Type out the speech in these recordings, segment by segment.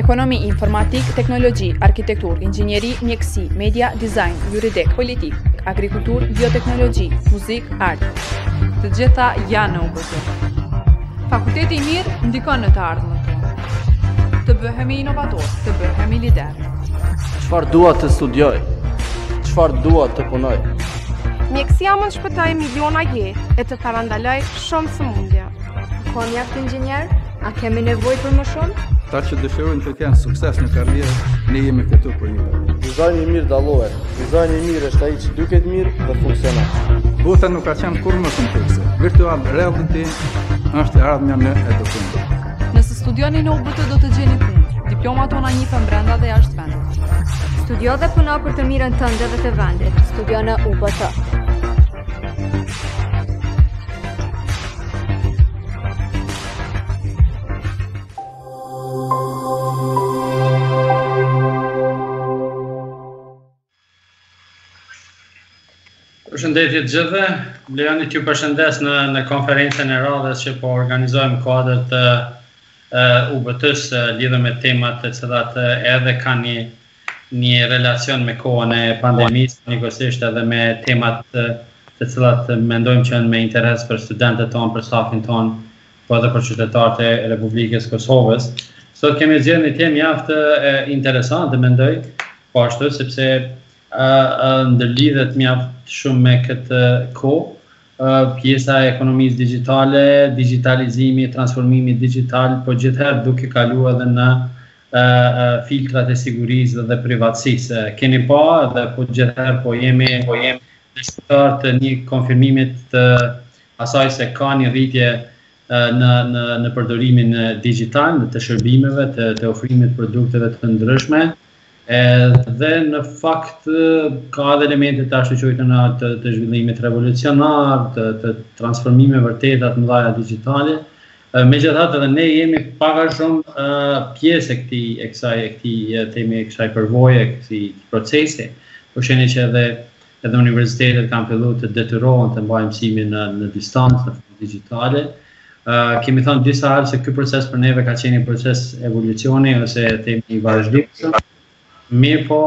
ekonomi, informatik, teknologji, arkitektur, inxhinieri, mjekësi, media, design, juridik, politik, agrikultur, bioteknologji, muzik, art. Të gjitha janë në UBT. Fakulteti i mirë ndikon në të ardhmen tonë. Të bëhemi inovator, të bëhemi lider. Çfarë dua të studioj? Çfarë dua të punoj? Mjekësia mund shpëtoj miliona jetë e të parandaloj shumë sëmundje. Po mjaft inxhinier? A kemi nevojë për më shumë? Ta që dëshirojnë të kenë sukses në karrierë, ne jemi këtu për ju. Dizajni i mirë dallohet. Dizajni i mirë është ai që duket mirë dhe funksionon. Bota nuk ka qenë kur më komplekse. Virtual reality është ardhmja në edukim. Nëse studioni në UBT do të gjeni punë. Diplomat tona njihen brenda dhe jashtë vendit. Studio dhe puno për të mirën tënde dhe të vendit. Studio në UBT. Përshëndetje të gjithëve, lejoni t'ju përshëndes në konferencën e radhës që po organizojmë kuadër të UBT-s lidhur me temat të cilat edhe kanë një relacion me kohën e pandemisë, njëkohësisht edhe me temat të cilat mendojmë që janë me interes për studentët tonë, për stafin tonë, po edhe për qytetarët e Republikës Kosovës. Sot kemi zgjedhur një temë mjaft interesante, mendoj, po ashtu sepse ndërlidhet mjaft shumë me këtë kohë, pjesa e ekonomisë digjitale, digitalizimi, transformimi digital, po gjithherë duke kaluar edhe në filtrat e sigurisë dhe privatësisë. Keni pa dhe po gjithherë po jemi dëshmitar të një konfirmimit të asaj se ka një rritje në përdorimin digital, të shërbimeve, të ofrimit produkteve të ndryshme. Dhe në fakt ka edhe elemente të ashtu quajtura të zhvillimit revolucionar, të transformimeve vërteta të mëdha digjitale. Megjithatë edhe ne jemi pak a shumë pjesë e kësaj teme, kësaj përvoje, kësaj procesi. Po shihni që edhe universitetet kanë filluar të detyrohen të mbajnë mësimin në distancë, në formë digjitale. Kemi thënë disa herë se ky proces për neve ka qenë një proces evolucioni ose temi i vazhdimshëm. Mirë po,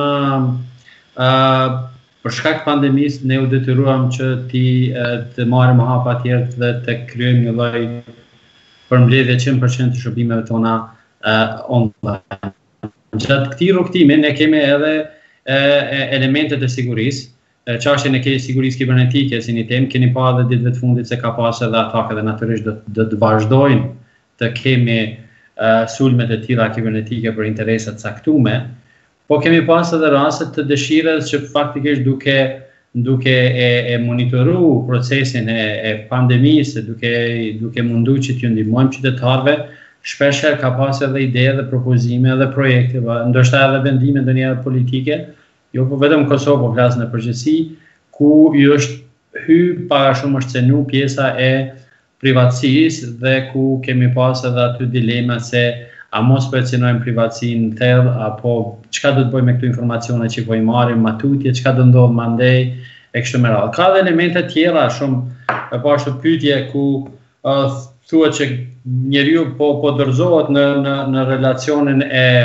për shkak të pandemisë, ne u detyruam që të marrim hapa tjerë dhe të kryejmë një lloj përmbledhje 100% të shërbimeve tona online. Gjatë këtij rrugtimi ne kemi edhe elementet e sigurisë, çështjen e sigurisë kibernetike si një temë, keni pa edhe ditëve të fundit se ka pasur edhe atake dhe natyrisht do të vazhdojnë të kemi sulmet e tilla kibernetike për interesa të caktuara. Po kemi pas edhe raste të dëshirës që faktikisht duke e monitoru procesin e pandemisë, duke mundu që t'ju ndihmojmë qytetarëve, shpeshherë ka pas edhe ide dhe propozime dhe projekte, ndoshta edhe vendime ndonjëherë politike, jo po vetëm Kosovë, po flas në përgjithësi, ku ju është hyrë para shumë është cenu pjesa e privatësisë dhe ku kemi pas edhe aty dilema se a mos përcjenojmë privatësinë në thellë, apo çka do të bëjmë me këto informacione që po i marrim, matutje, çka do ndodh mandej e kështu me radhë. Ka edhe elemente tjera shumë po ashtu pyetje ku thuhet që njeriu po dorëzohet në relacionin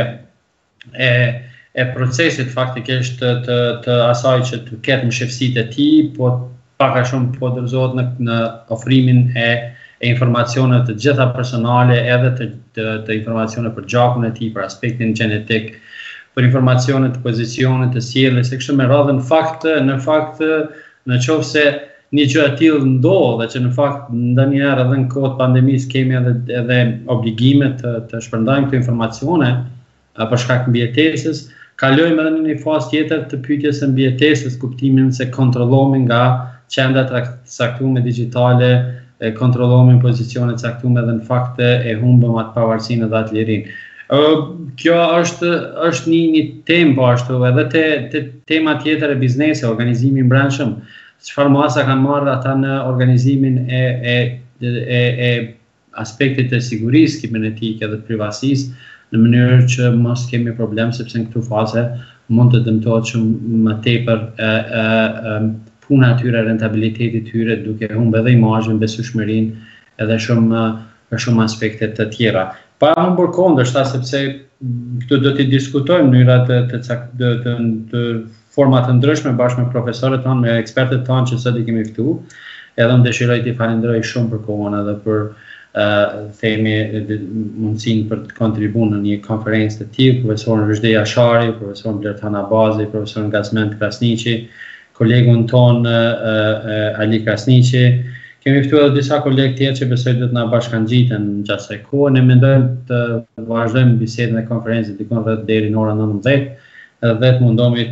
e procesit faktikisht të asaj që të ketë mëshirësitë e tij, po pak a shumë po dorëzohet në ofrimin e informacione të gjitha personale, edhe të informacione për gjakun e tij, për aspektin gjenetik, për informacione të pozicionit, të sjelljes, e kështu me radhë. Në fakt, në qoftë se një gjë e tillë ndodh dhe që në fakt ndonjëherë edhe në kohë të pandemisë kemi edhe obligime të shpërndajmë këto informacione për shkak të mbijetesës, kalojmë edhe në një fazë tjetër të pyetjes së mbijetesës, kuptimin se kontrollohemi nga qendrat e caktuara digjitale, kontrollohemi pozicionet caktuara dhe në fakt e humbëm atë pavarësinë dhe atë lirinë. Kjo është një temë po ashtu, edhe te tema tjetër e biznesit, organizimi i brendshëm, çfarë masa kanë marrë ata në organizimin e aspektit të sigurisë kibernetike dhe të privatësisë, në mënyrë që mos kemi problem, sepse në këtë fazë mund të dëmtohet shumë më tepër puna e tyre, rentabiliteti i tyre, duke humbur edhe imazhin, besueshmërinë edhe shumë aspekte të tjera. Pa humbur kohë, ndoshta sepse këtu do t'i diskutojmë mënyra të forma të ndryshme bashkë me profesorët tonë, me ekspertët tonë që sot I kemi këtu. Edhe më dëshiroj t'i falenderoj shumë për kohën edhe për themi mundësinë për të kontribuar në një konferencë të tillë, profesorin Rëshdeja Shari, profesorin Blertana Bazi, profesorin Gazment Krasniqi, kolegun ton Ali Krasniqi. Kemi ftuar edhe disa kolegë tjerë që besoj do të na bashkangjiten gjatë kësaj kohe. Ne mendojmë të vazhdojmë bisedën e konferencës dikon rreth deri në orën 19, edhe të mundohemi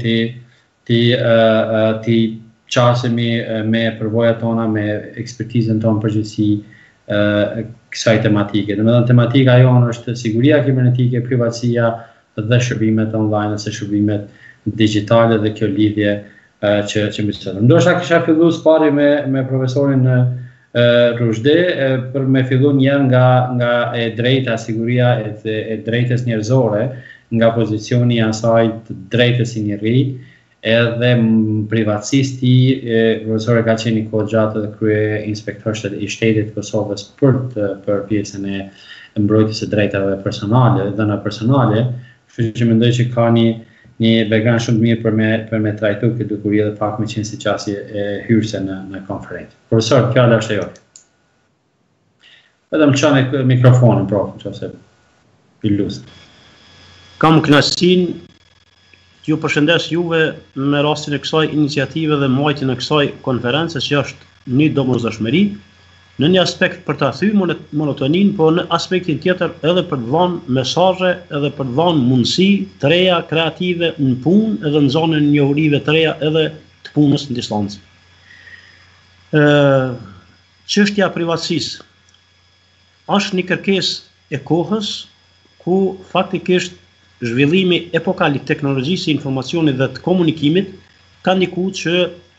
ti qasemi me përvojat tona, me ekspertizën tonë përgjithësi kësaj tematike. Domethënë tematika jonë është siguria kibernetike, privatësia dhe shërbimet online ose shërbimet digjitale dhe kjo lidhje që më thënë. Ndoshta kisha filluar pari me profesorin Ruzhde për me filluar një nga e drejta siguria e drejtës njerëzore, nga pozicioni I asaj të drejtës I njeri, edhe privatësisti, profesori ka qenë kohë gjatë dhe krye inspektor I shtetit Kosovës për pjesën e mbrojtjes së drejtave personale dhe në personale, kështu që mendoj që ka një background shumë të mirë për me trajtu këtë dukuri dhe pak me qenë si qasje hyrëse në konferencë. Profesor, fjala është e jote. Edhe më çani mikrofonin, prof, nëse pilus. Kam kënaqësinë ju përshëndes juve me rastin e kësaj iniciative dhe mbajtjen e kësaj konference që është një domosdoshmëri në një aspekt për ta thyer monotoninë, po në aspektin tjetër edhe për të dhënë mesazhe edhe për të dhënë mundësi të reja kreative në punë edhe në zonën e njohurive të reja edhe të punës në distancë. Çështja e privatësisë është një kërkesë e kohës ku faktikisht zhvillimi epokal I teknologjisë së informacionit dhe të komunikimit ka ndikuar që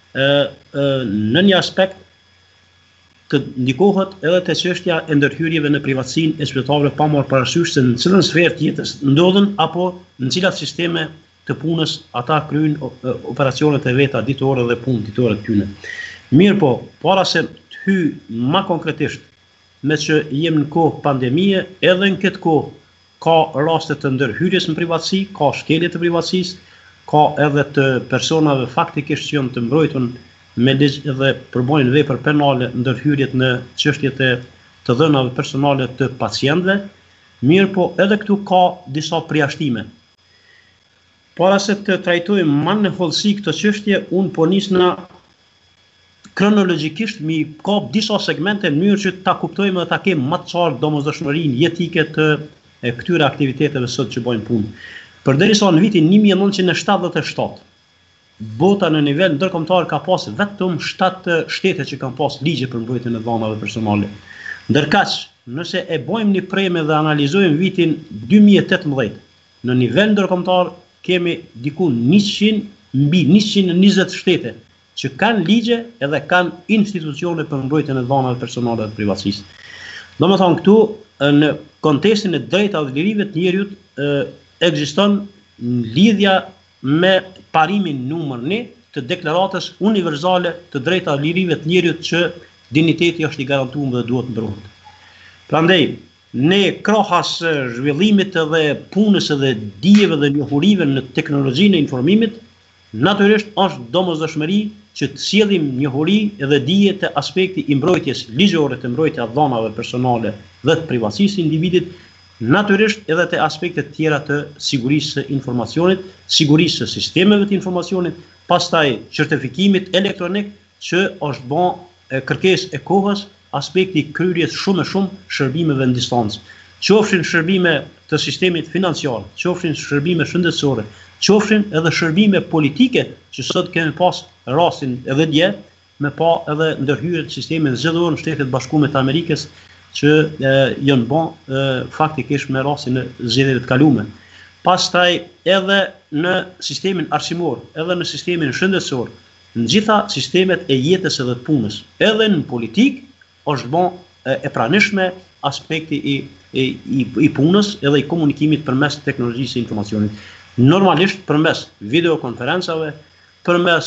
në një aspekt të ndikohet edhe te çështja e ndërhyrjeve në privatësinë e qytetarëve pa marrë parasysh se në cilën sferë të jetës ndodhen apo në cilat sisteme të punës ata kryejnë operacionet e veta ditore dhe punë ditore të tyre. Mirë po, para se të hyj më konkretisht me që jem në kohë pandemie, edhe në këtë kohë ka raste të ndërhyrjes në privatësi, ka shkelje të privatësisë, ka edhe të personave faktikisht që janë të mbrojtur me ligj dhe përbojnë vepër penale ndërhyrjet në çështjet e të dhënave personale të pacientëve. Mirë po, edhe këtu ka disa përjashtime. Para se të trajtojmë më në hollësi këtë çështje, unë po nisna kronologjikisht mi kap disa segmente në mënyrë që ta kuptojmë dhe ta kemi më të qartë domosdoshmërinë jetike të këtyre aktiviteteve sot që bëjnë punë. Përderisa në vitin 1977, bota në nivel ndërkombëtar ka pas vetëm 7 shtete që kanë pas ligje për mbrojtjen e dhënave personale. Ndërkaq, nëse e bëjmë një premë dhe analizojmë vitin 2018, në nivel ndërkombëtar kemi diku 100 mbi 120 shtete që kanë ligje edhe kanë institucione për mbrojtjen e dhënave personale të privatësisë. Domethënë këtu në kontekstin e drejtave dhe lirive të njerëzit ekziston lidhja me parimin numër 1 të deklaratës universale të drejtave dhe lirive të njerëzit që dinjiteti është I garantuar dhe duhet mbrohet. Prandaj, ne krahas zhvillimit edhe punës edhe dijeve dhe njohurive në teknologjinë e informimit, natyrisht është domosdoshmëri që të sjellim njohuri edhe dije të aspekti I mbrojtjes ligjore të mbrojtja dhënave personale dhe të privatësisë individit, natyrisht edhe të aspektet tjera të sigurisë së informacionit, sigurisë së sistemeve të informacionit, pastaj certifikimit elektronik që është bën kërkesë e kohës, aspekti kryerjes shumë shërbimeve në distancë. Qofshin shërbime të sistemit financiar, qofshin shërbime shëndetësore, qofshin edhe shërbime politike që sot kemi pas rastin edhe dje me pa edhe ndërhyrje të sistemit zgjedhor në Shtetet Bashkuara të Amerikës që janë bën faktikisht me rastin e zgjedhjeve të kaluara. Pastaj edhe në sistemin arsimor, edhe në sistemin shëndetësor, në gjitha sistemet e jetës edhe të punës, edhe në politikë është bën e pranishme aspekti I punës edhe I komunikimit përmes teknologjisë së informacionit. Normalisht përmes videokonferencave, përmes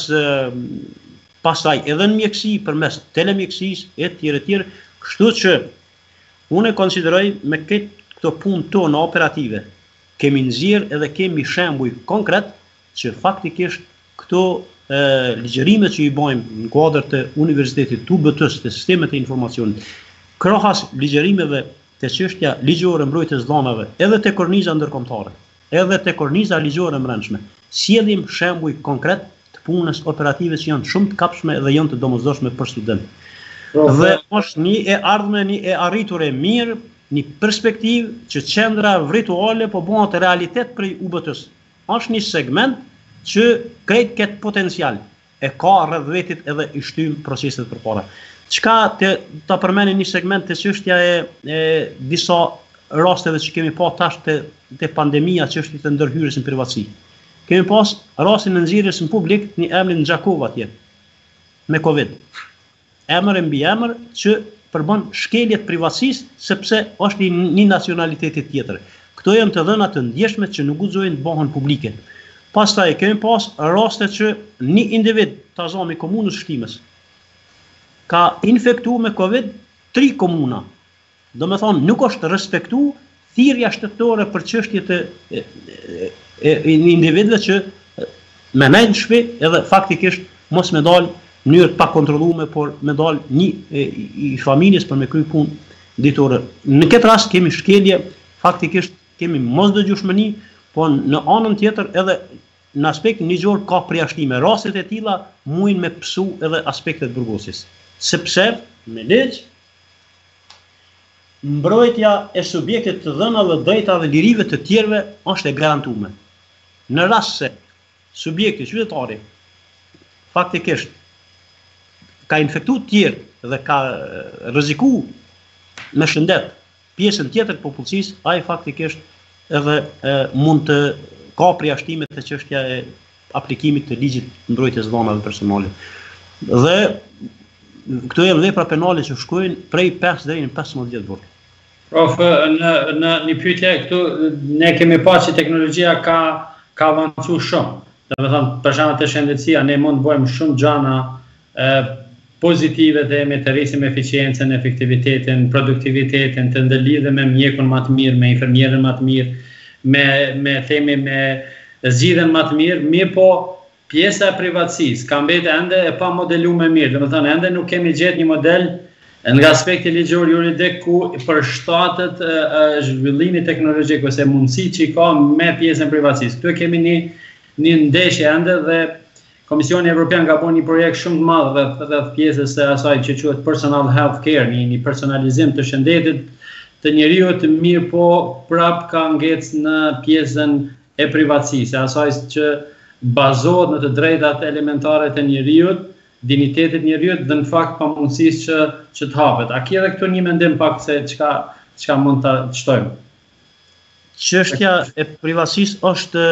pastaj edhe në mjeksi, përmes telemjeksisë etj. Kështu që unë konsideroj me këto punë tona operative kemi nxjerrë edhe kemi shembuj konkret që faktikisht këto ligjërimet që i bëjmë në kuadër të Universitetit të UBT-s të sistemet e informacionit, krahas ligjërimeve të çështja ligjore mbrojtjes dhënave, edhe te korniza ndërkombëtare, edhe te korniza ligjore brendshme, sjellim shembuj konkret të punës operative që janë shumë të kapshme dhe janë të domosdoshme për student. Dhe është një e ardhme, një e arritur e mirë, një perspektivë që qendra virtuale po bëhet realitet për UBT-s. Është një segment që krejt këtë potencial, e ka rreth vetit edhe i shtym proceset përpara. Çka ta përmeni një segment të çështja e disa rasteve që kemi pa tash te pandemia, çështjet e ndërhyrjes në privatësi. Kemi pas rastin e nxjerrjes në publik një emrin Gjakov atje me Covid. Emër mbi emër që përbën shkelje të privatësisë sepse është një nacionaliteti tjetër. Këto janë të dhëna të ndjeshme që nuk guxojnë të bëhen publike. Pastaj kemi pas raste që një individ të azami komunës Shtimës ka infektuar me Covid 3 komuna. Do me thonë nuk është respektu thirrja shtetërore për çështjet e individëve që me nejnë në shtëpi edhe faktikisht mos me dalë në mënyrë të pakontrolluar, por me dalë një i familjes për me kry punë ditore. Në këtë rast kemi shkelje, faktikisht kemi mosdëgjueshmëri, po në anën tjetër edhe në aspekt ligjor ka përjashtime. Rastet e tilla mujnë me psu edhe aspektet burgosjes. Sepse me ligj mbrojtja e subjektit të dhënave, drejtave dhe lirive të tjerëve është e garantuar. Në rast se subjekti qytetari faktikisht ka infektuar të tjerë dhe ka rrezikuar me shëndet pjesën tjetër të popullsisë, ai faktikisht edhe mund të ka përjashtimet të çështja e aplikimit të ligjit mbrojtjes dhënave personale. Dhe këto janë vepra penale që shkojnë prej 5 deri në 15 vjet burg. Prof, në një pyetje këtu ne kemi pasur që teknologjia ka avancuar shumë. Domethënë për shembull te shëndetësia ne mund të bëjmë shumë gjëra pozitive dhe me të rrisim eficiencën, efektivitetin, produktivitetin, të ndëlidhe me mjekun më të mirë, me infermierën më të mirë, me zgjidhjen më të mirë, po pjesa e privatësisë ka mbetë ende e pa modeluar mirë. Domethënë ende nuk kemi gjetë një model nga aspekti ligjor juridik ku përshtatet zhvillimit teknologjik ose mundësi që ka me pjesën e privatësisë. Këtu kemi një ndeshje ende dhe Komisioni Evropian ka bërë një projekt shumë të madh rreth pjesës së asaj që quhet personal health care, një personalizim të shëndetit të njeriu të mirë, po prap ka ngecë në pjesën e privatësisë, asaj që bazohet në të drejtat elementare të njeriu, dinjitetit njeriu dhe në fakt pamundësisë që të hapet. A ke edhe këtu një mendim pak se çka mund ta shtojmë? Çështja e privatësisë është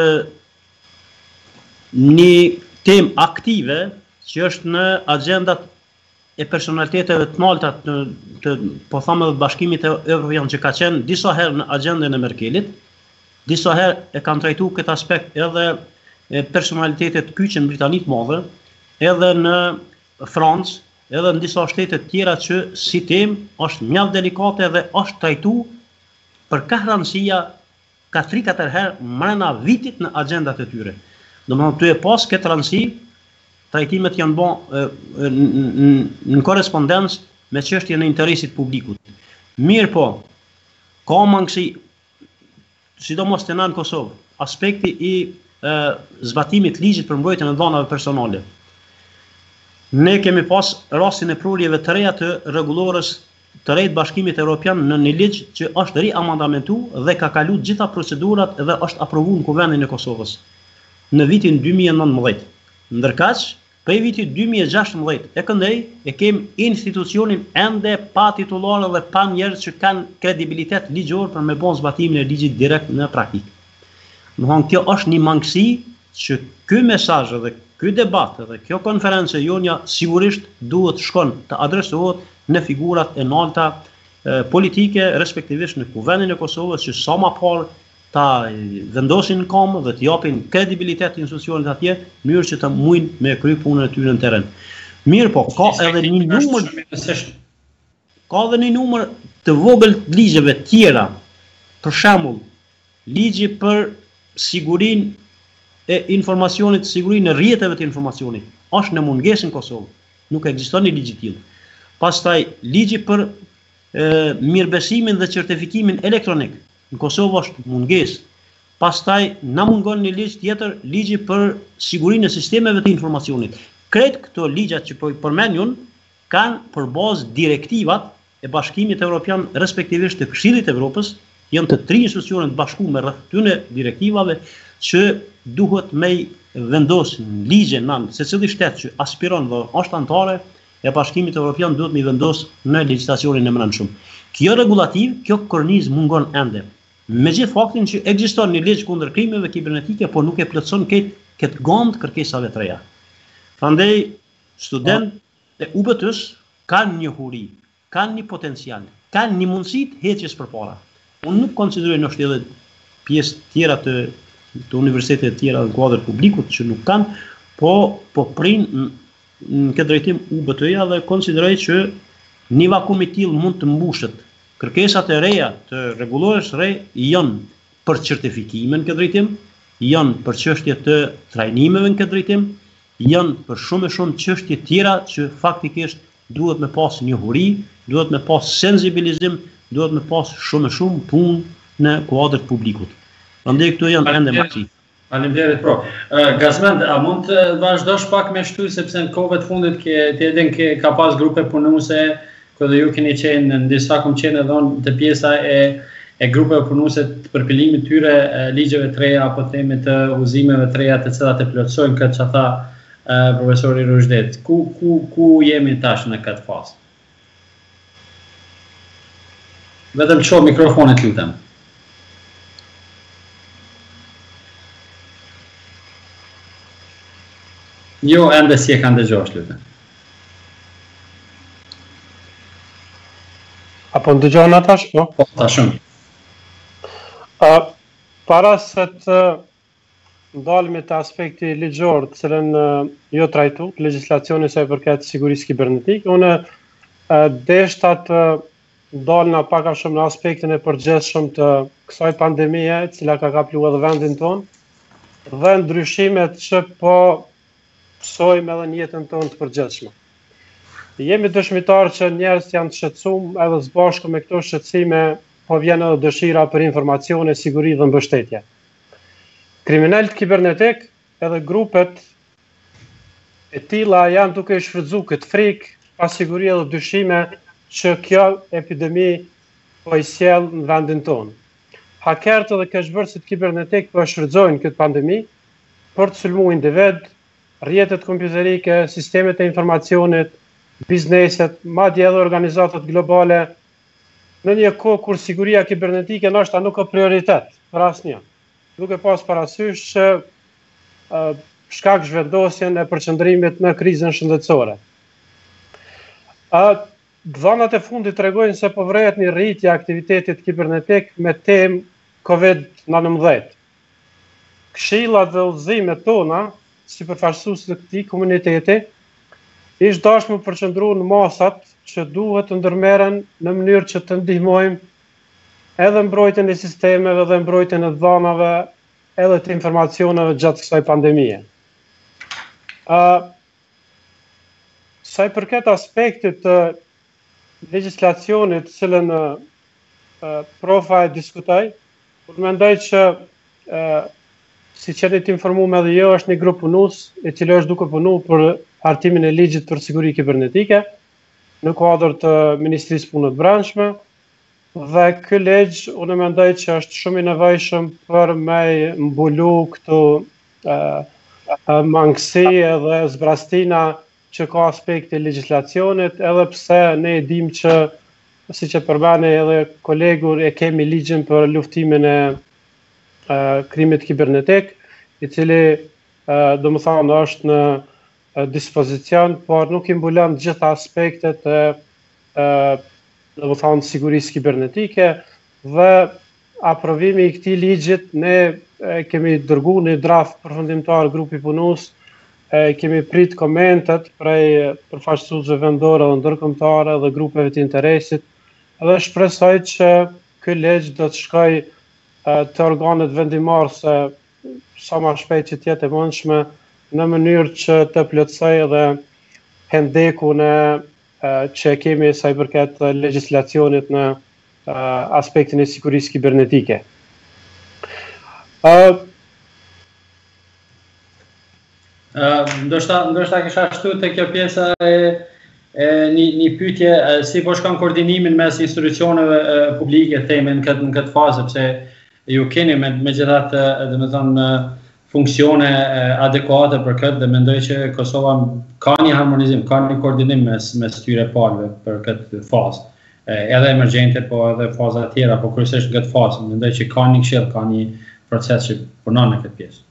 një temë aktive që është në agendat e personaliteteve të larta të po thamë edhe Bashkimit Evropian që ka qenë disa herë në agendën e Merkelit, disa herë e kanë trajtuar këtë aspekt edhe personalitetet kyçe në Britani të Madhe, edhe në Francë, edhe në disa shtete të tjera që si temë është mjaft delikate dhe është trajtuar për ka rëndësia ka 3-4 herë mrena vitit në agendat e tyre. Domethënë ty e pas këtë rëndësi, trajtimet janë bën në korrespondencë me çështjen e interesit publikut. Mirë po, ka mangësi, sidomos në Kosovë, aspekti i zbatimit ligjit për mbrojtjen e dhënave personale. Ne kemi pas rastin e prurjeve të reja të rregullorës të rejtë Bashkimit Evropian në një ligj që është riamandamentuar dhe ka kaluar gjitha procedurat dhe është aprovuar në Kuvendin e Kosovës në vitin 2019. Ndërkaq, prej vitit 2016 e këndej e kemi institucionin ende pa titullar dhe pa njerëz që kanë kredibilitet ligjor për me bën zbatimin e ligjit direkt në praktikë. Domthonë kjo është një mangësi që ky mesazh dhe ky debat dhe kjo konferencë jonja sigurisht duhet shkon të adresohet në figurat e larta politike, respektivisht në Kuvendin e Kosovës, që sa më parë ta vendosin në kam dhe të japin kredibilitet institucionit atje, në mënyrë që të mujnë me kry punën e tyre në terren. Mirë po, ka edhe një numër të vogël të ligjeve tjera, për shembull, ligji për sigurinë e informacionit, sigurinë e rrjeteve të informacionit është në mungesë në Kosovë. Nuk ekziston një ligj i tillë. Pastaj ligji për mirëbesimin dhe certifikimin elektronik në Kosovë është mungesë. Pastaj na mungon një ligj tjetër, ligji për sigurinë e sistemeve të informacionit. Krejt këto ligjat që po i përmend unë kanë për bazë direktivat e Bashkimit Evropian, respektivisht të Këshillit të Evropës, janë të 3 institucione të bashkuara rreth këtyre direktivave që duhet me vendosin ligje në secili shtet që aspiron dhe është anëtare e Bashkimit Evropian duhet me vendos në legjislacionin e brendshëm. Kjo regulativ, kjo kornizë mungon ende. Megjithë faktin që ekziston një ligj kundër krimeve kibernetike, por nuk e plotson këtë gomt kërkesave të reja. Prandaj studentët e UBT-s kanë një huri, kanë një potencial, kanë një mundësi të heqjes përpara. Unë nuk konsideroj në edhe pjesë tjera të universitetet tjera në kuadër publikut që nuk kanë, po prin në këtë drejtim UBT-ja dhe konsideroj që një vakum i tillë mund të mbushet. Kërkesat e reja të rregullores re janë për certifikimin në këtë drejtim, janë për çështje të trajnimeve në këtë drejtim, janë për shumë çështje tjera që faktikisht duhet me pas një huri, duhet me pas sensibilizim, duhet me pas shumë punë në kuadër të publikut. Prandaj këto janë ende më të. Faleminderit pro. Gazmend, a mund të vazhdosh pak me shtu sepse në kohëve të fundit ka pas grupe punuese, edhe ju keni qenë në disa kom qenë edhe të pjesa e grupeve punuese të përpilimit tyre ligjeve të reja apo themi të udhëzimeve të reja të cilat e plotësojnë këtë që tha profesori Rushdet. Ku jemi tash në këtë fazë? Vetëm ço mikrofonit lutem. Jo, ende si e kanë dëgjosh lutem. Apo në dëgjohën atash, po? Po, tashëm. Para se të ndalemi të aspekti ligjor të cilën jo trajtu, legjislacioni sa i përket sigurisë kibernetike, unë deshta të ndalna pak a shumë në aspektin e përgjithshëm të kësaj pandemie, cila ka kapluar edhe vendin tonë, dhe ndryshimet që po pësojmë edhe në jetën tonë të përgjithshme. Jemi dëshmitar që njerëz janë të shqetësuar edhe së bashku me këto shqetësime po vjen edhe dëshira për informacione, siguri dhe mbështetje. Kriminalët kibernetik edhe grupet e tilla janë duke shfrytzuar këtë frikë, pasiguri edhe dyshime që kjo epidemi po i sjell në vendin tonë. Hakerët dhe keqbërësit kibernetik po shfrytëzojnë këtë pandemi për të sulmuar individ, rrjetet kompjuterike, sistemet e informacionit, bizneset, madje edhe organizatat globale, në një kohë kur siguria kibernetike ndoshta nuk ka prioritet për asnjë. Duke pas parasysh që shkak zhvendosjen e përqendrimit në krizën shëndetësore. Dhënat e fundit tregojnë se po vret një rritje aktivitetit kibernetik me temë COVID-19. Këshillat dhe udhëzimet tona, si përfaqësues të këtij komuniteti, ishtë dashmë përqendru në masat që duhet të ndërmeren në mënyrë që të ndihmojmë edhe mbrojtjen e sistemeve dhe mbrojtjen e dhanave edhe të informacioneve gjatë kësaj pandemie. Sa i përket aspektit të legjislacionit cilën profa e diskutoj, unë mendoj që si që të informuar edhe jo është një grup punues e cili është duke punu për hartimin e ligjit për siguri kibernetike në kuadër të Ministrisë Punëve të Brendshme dhe ky ligj unë mendoj që është shumë i nevojshëm për me mbulu këto mangësi edhe zbrastina që ka aspekti legjislacionit, edhe pse ne e dim që siç e përmeni edhe kolegu e kemi ligjin për luftimin e krimit kibernetik, i cili domethënë është në dispozicion, por nuk i mbulon gjitha aspektet e domethënë sigurisë kibernetike dhe aprovimi i këtij ligjit ne kemi dërguar një draft përfundimtar grupi punues, kemi prit komentet prej përfaqësuesve vendor dhe ndërkombëtar dhe grupeve të interesit dhe shpresoj që ky ligj do të shkojë të organet vendimmarrëse sa më shpejt që tjetë e mundshme në mënyrë që të plotësoj edhe hendekun që kemi sa i përket legjislacionit në aspektin e sigurisë kibernetike. Ndoshta kisha ashtu te kjo pjesa një pyetje si po shkon koordinimin mes institucioneve publike themen në këtë fazë, pse ju keni megjithatë domethënë funksione adekuate për këtë dhe mendoj që Kosova ka një harmonizim, ka një koordinim mes këtyre palëve për këtë fazë. Edhe emergjente, po edhe faza tjera, po kryesisht në këtë fazë, mendoj që ka një këshill, ka një proces që punon në këtë pjesë.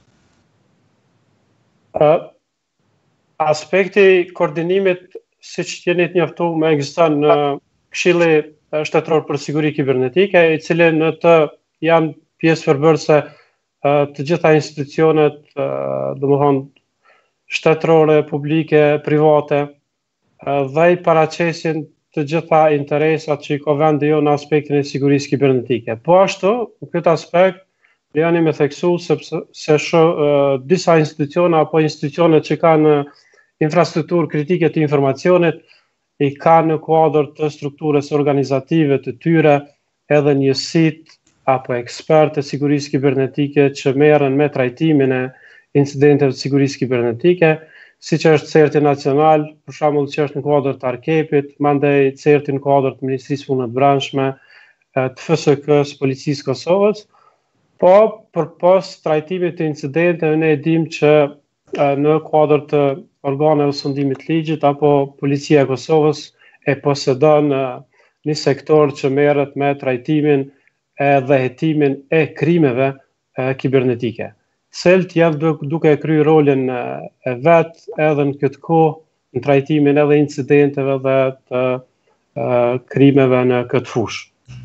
Aspekti koordinimit, siç jeni të njoftuar, më ekziston në Këshilli Shtetëror për Siguri Kibernetike, i cili në të janë pjesë përbërëse të gjitha institucionet, domethënë shtetërore, publike, private, dhe i paraqesin të gjitha interesat që i ka vendi jo në aspektin e sigurisë kibernetike. Po ashtu, në këtë aspekt, jani me theksu se disa institucione apo institucionet që kanë infrastrukturë kritike të informacionit i kanë në kuadër të strukturës organizative të tyre edhe njësit apo ekspertë të sigurisë kibernetike që merren me trajtimin e incidenteve të sigurisë kibernetike, siç është CERT nacional, për shembull që është në kuadër të ARKEP-it, mandej CERT në kuadër të Ministrisë Punëve të Brendshme, të FSK-s, Policisë Kosovës. Po, përpas trajtimit të incidenteve, ne e dim që në kuadër të organeve të sundimit ligjit apo Policia e Kosovës e posedon një sektor që merret me trajtimin dhe hetimin e krimeve kibernetike. Celt janë duke kryer rolin e vet edhe në këtë kohë në trajtimin edhe incidenteve dhe të krimeve në këtë fushë.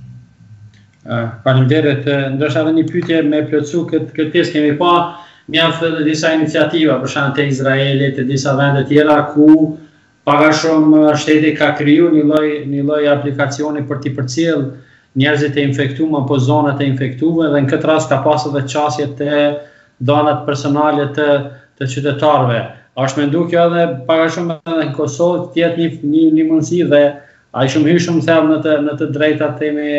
Faleminderit, ndoshta edhe një pyetje me plotsu këtë pjesë kemi pa mjaft disa iniciativa, për shembull te Izraeli, te disa vende tjera ku para shumë shteti ka kriju një lloj aplikacioni për t'i përcjell njerëzit e infektuar apo zonat e infektuara dhe në këtë rast ka pasur edhe qasje të danat personale të qytetarëve. A është menduar kjo edhe para shumë edhe në Kosovë të jetë një mundësi dhe a i shumë hyshëm thellë në të drejtat temi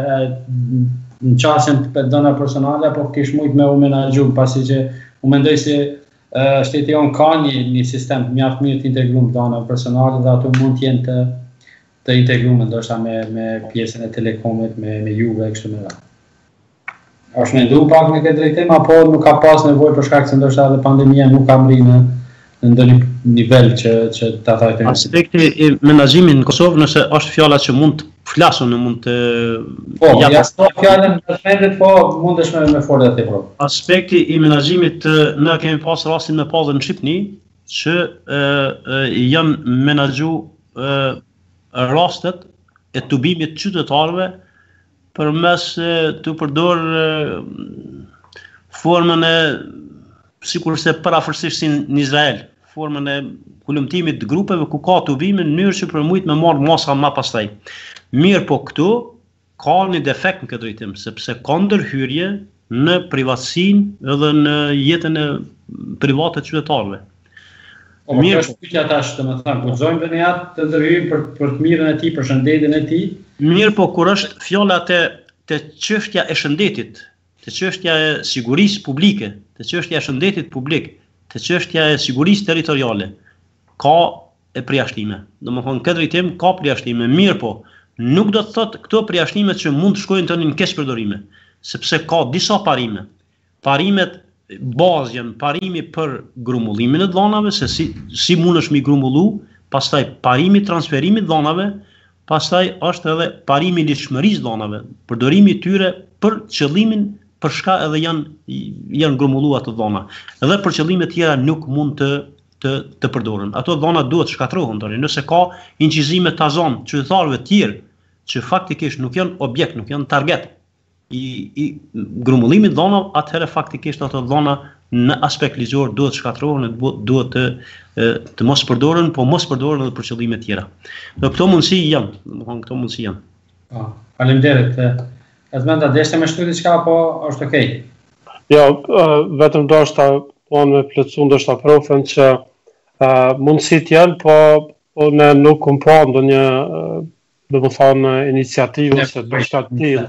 në qasjen të dana personale, apo kish mujt me u menaxhu, pasi që u mendoj se shteti jon ka një sistem mjaft mirë të integruar dana personale dhe ato mund të jenë të integruar ndoshta me pjesën e telekomit, me Juve kështu me radhë. Është menduar pak në këtë drejtim apo nuk ka pas nevojë për shkak se ndoshta edhe pandemia nuk ka mrinë në ndonjë nivel që ta trajtojmë. Aspekti i menaxhimit në Kosovë, nëse është fjala që mund të flasun, mund të ja fjalën në vendet, po mundesh me folë atë pro. Aspekti i menaxhimit ne kemi pas rastin me padhe në Shqipëri që janë menaxhu rastet e tubimit qytetarëve përmes të përdor formën e sikurse parafërsisht si në Izrael, formën e kulumtimit të grupeve ku ka tubime në mënyrë që për mujt me marrë masa më pastaj. Mirë po këtu ka një defekt në këtë drejtim, sepse ka ndërhyrje në privatësinë edhe në jetën e private të qytetarëve. Mirë, është pyetja tash, domethënë, guxojmë ne atë të ndërhyjmë për të mirën e tij, për shëndetin e tij. Mirë, po kur është fjala te çështja e shëndetit, te çështja e sigurisë publike, te çështja e shëndetit publik, te çështja e sigurisë territoriale, ka e përjashtime. Domethënë, këtë drejtim ka përjashtime. Mirë, po nuk do të thotë këto përjashtimet që mund të shkojnë tani në keq përdorime, sepse ka disa parime. Parimet bazë janë parimi për grumbullimin e dhonave, se si mundesh mi grumbullu, pastaj parimi transferimit dhonave, pastaj është edhe parimi i lidhshmërisë dhonave, përdorimi i tyre për qëllimin për shka edhe janë grumbulluar ato dhona. Edhe për qëllime tjera nuk mund të përdoren. Ato dhona duhet shkatrohen tani, nëse ka incizime të zonë qytetarëve tjerë që faktikisht nuk janë objekt, nuk janë target i grumbullimit dhona, atëherë faktikisht ato dhona në aspekt ligjor duhet shkatrohen dhe duhet të mos përdoren, po mos përdoren edhe për qëllime tjera. Dhe këto mundësi janë, Faleminderit. Azmenda, deshte me shtu diçka apo është okej? Jo, vetëm do është me plëcu ndoshta profën që mundësit janë, po ne nuk kum pa ndonjë iniciativë ose ndoshta të tillë,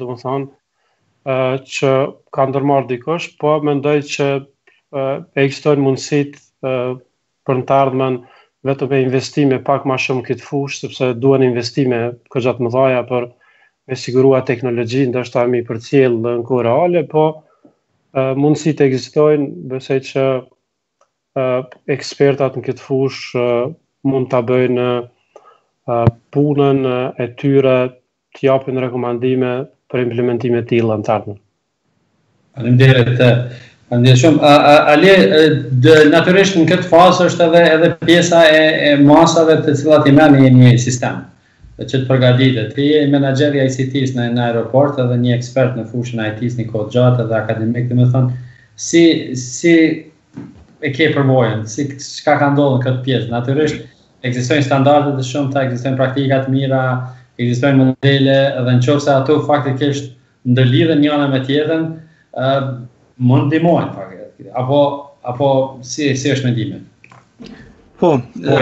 që ka ndërmarrë dikush, po mendoj që ekzistojnë mundësitë për në të ardhmen vetëm me investime pak më shumë këtë fushë, sepse duhen investime këxha të mëdha për me sigurua teknologji, ndoshta mi përcjell në kohë reale, po mundësitë ekzistojnë, besoj që ekspertat në këtë fushë mund ta bëjnë punën e tyre, të japin rekomandime për implementime të tilla në të ardhmen. Faleminderit. Faleminderit shumë. Ale, natyrisht në këtë fazë është edhe pjesa e masave të cilat i merrni një sistem që të përgatitet. Ti je menaxher i ICT-s në aeroport edhe një ekspert në fushën e IT-s në kohë gjatë dhe akademik, domethënë si e ke përvojën, çka ka ndodhur në këtë pjesë. Natyrisht ekzistojnë standarde të shumta, ekzistojnë praktika të mira, ekzistojnë modele dhe nëse ato faktikisht ndërlidhen njëra me tjetrën, mund ndihmojnë faktikisht. Apo si është mendimi? Po,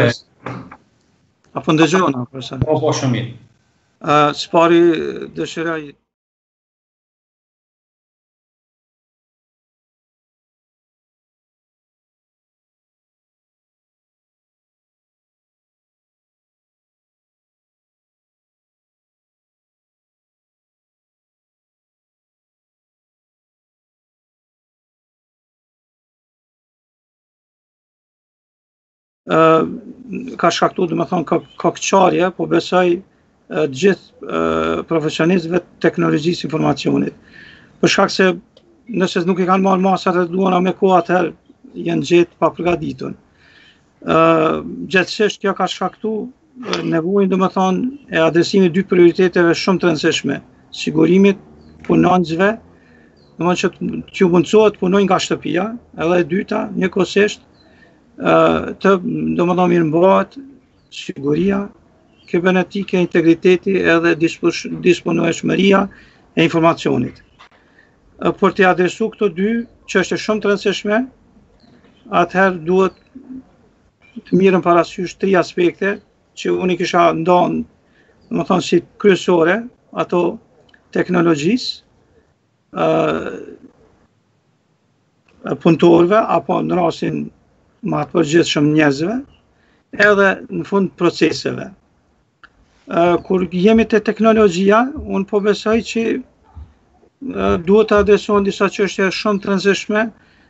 apo ndëgjona, profesor. Po, shumë mirë. Spari dëshiroj ka shkaktu, domethënë ka këqarje, po besoj gjithë profesionistëve të teknologjisë informacionit. Për shkak se nëse nuk i kanë marrë masat e duana me kohë, atëherë janë gjetë pa përgatitur. Gjithsesi kjo ka shkaktu nevojën, domethënë, e adresimit dy prioriteteve shumë të rëndësishme: sigurimit punonjësve, domethënë që u mundësohet punojnë nga shtëpia, edhe e dyta, njëkohësisht domethënë mirëmbahet siguria kibernetike, integriteti edhe disponueshmëria e informacionit. Për të adresu këto dy çështje shumë të rëndësishme, atëherë duhet të mirën parasysh tri aspekte që unë i kisha ndonë, domethënë si kryesore, ato teknologjisë, punëtorëve apo në rastin më të përgjithshëm njerëzve, edhe në fund proceseve. Kur jemi te teknologjia, unë po besoj që duhet të adresohen disa çështje shumë të rëndësishme,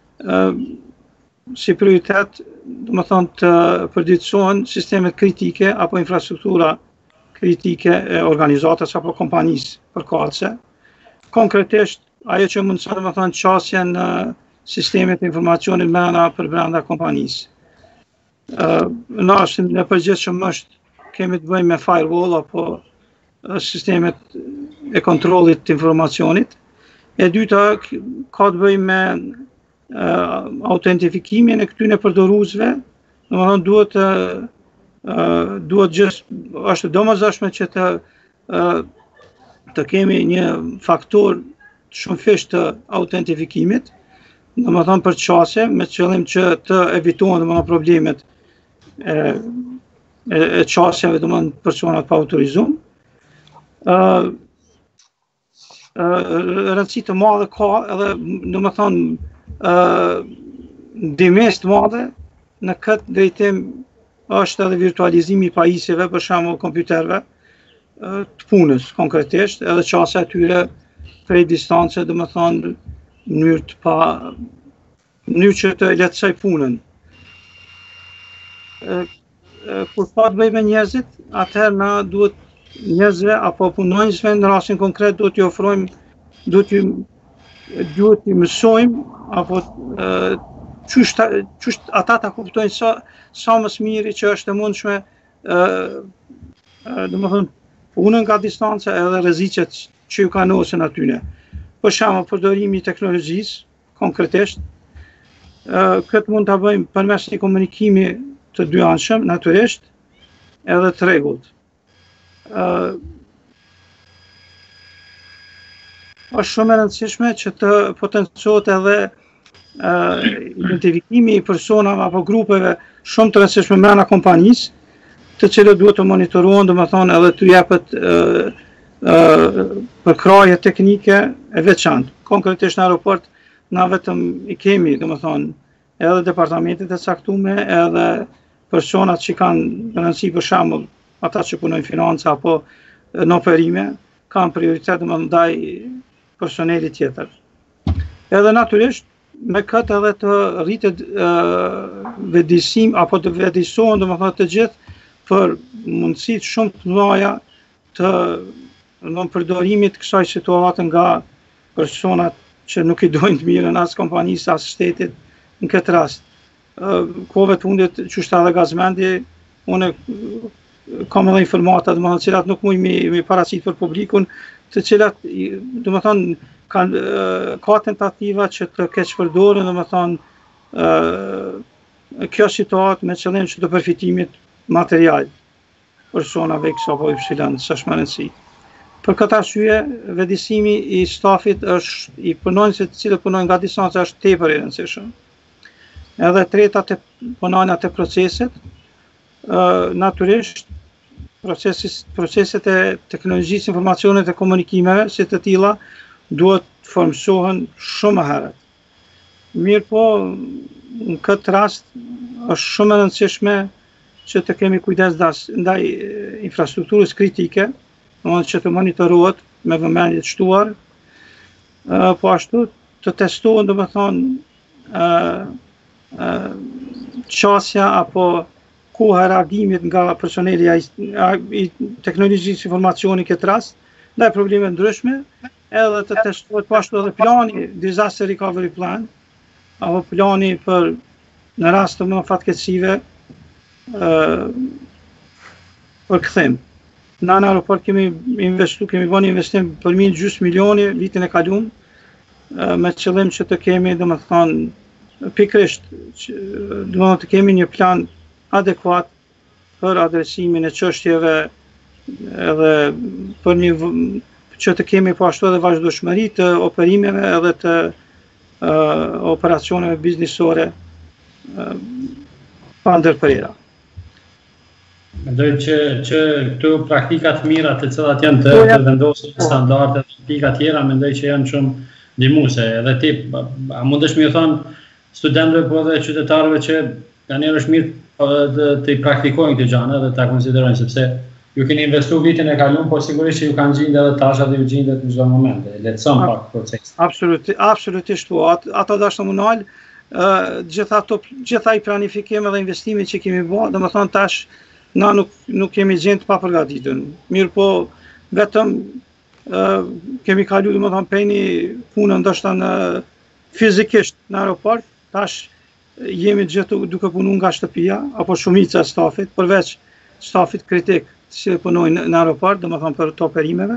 si prioritet, domethënë të përditësohen sistemet kritike apo infrastruktura kritike e organizatës apo kompanisë përkatëse. Konkretisht, ajo që mundëson domethënë qasjen në sistemet e informacionit për brenda kompanisë. Në rastin e përgjithshëm kemi të bëjmë me firewall apo sistemet e kontrollit të informacionit. E dyta ka të bëjmë me autentifikimin e këtyre përdoruesve, domethënë është domosdoshme që të kemi një faktor shumëfisht të autentifikimit, domethënë për qasje, me qëllim që të evitohen domethënë problemet e qasjeve, domethënë personat pa autorizum. Rëndësi të madhe ka edhe domethënë ndihmës të madhe në këtë drejtim është edhe virtualizimi i pajisjeve, për shembull kompjuterëve të punës konkretisht, edhe qasja e tyre prej distance, domethënë në mënyrë që të lehtësoj punën. Kur ka të bëjë me njerëzit, atëherë na duhet njerëzve apo punonjësve në rastin konkret duhet t'i ofrojmë, duhet t'i mësojmë apo qysh ata ta kuptojnë sa më së miri që është e mundshme domethënë punën nga distanca edhe rreziqet që ju kanosen atyne. Për shembull, përdorimi i teknologjisë konkretisht, këtë mund ta bëjmë përmes një komunikimi të dyanshëm, natyrisht, edhe të rregullt. është shumë e rëndësishme që të potencohet edhe identifikimi i personave apo grupeve shumë të rëndësishme brenda kompanisë, të cilët duhet të monitorohen, domethënë edhe të jepet përkraje teknike e veçantë. Konkretisht në aeroport na vetëm i kemi, domethënë, edhe departamentet e caktuara, edhe personat që kanë rëndësi, për shembull, ata që punojnë financa apo në operime, kanë prioritet ndaj personelit tjetër. Edhe natyrisht me këtë edhe të rritet vëdësim apo të vëdësohen domethënë të gjithë për mundësitë shumë të mëdha të përdorimit të kësaj situate nga personat që nuk i dojnë të mirën as kompanisë as shtetit në këtë rast. Kohëve të fundit, që është edhe gazmendi, unë kam edhe informata domethënë të cilat nuk muj mi paraqitë për publikun, të cilat domethënë ka tentativa që të keqpërdoren domethënë kjo situatë me qëllim që të përfitimit material personave X apo Y, s'është më rëndësi. Për këtë arsye, vëdësimi i stafit është i punonjësit të cilët punojnë nga distanca është tepër i rëndësishëm. Edhe treta të punonjat e procesit, natyrisht proceset e teknologjisë, informacionit e komunikimeve si të tilla duhet të formsohen shumë herët. Mirë po, në këtë rast është shumë e rëndësishme që të kemi kujdes ndaj infrastrukturës kritike, që të monitorohet me vëmendje të shtuar, po ashtu të testohen domethënë qasja apo koha e reagimit nga personeli i teknologjisë informacionit këtë rast, ndaj probleme ndryshme, edhe të testohet po ashtu edhe plani disaster recovery plan, apo plani për në rast të më fatkeqësive për kthim. Në aeroport kemi bënë investim për $1.5 milioni vitin e kaluar, me qëllim që të kemi domethënë pikërisht domethënë të kemi një plan adekuat për adresimin e çështjeve edhe për që të kemi po ashtu edhe vazhdueshmëri të operimeve edhe të operacioneve biznesore pa ndërprerje. Mendoj që këtu praktikat mira të cilat janë të vendosur standarde dhe praktika tjera, mendoj që janë shumë ndihmuese. Edhe ti, a mundesh më thonë studentëve po dhe qytetarëve që tani është mirë të praktikojnë këtë gjëra dhe ta konsiderojnë, sepse ju keni investuar vitin e kaluar, po sigurisht që ju kanë gjendë edhe tasha dhe ju gjendet në çdo moment. Lehtëson pak procesin. Absolutisht po. Ato dashur munal gjitha i planifikim edhe investimet që kemi bërë, domethënë tash na nuk kemi gjendë pa përgatitur. Mirë po, vetëm kemi kaluar domethënë peni punën ndoshta në fizikisht në aeroport, tash jemi gjithë duke punuar nga shtëpia apo shumica e stafit, përveç stafit kritik që punojnë në aeroport, domethënë për të operimeve.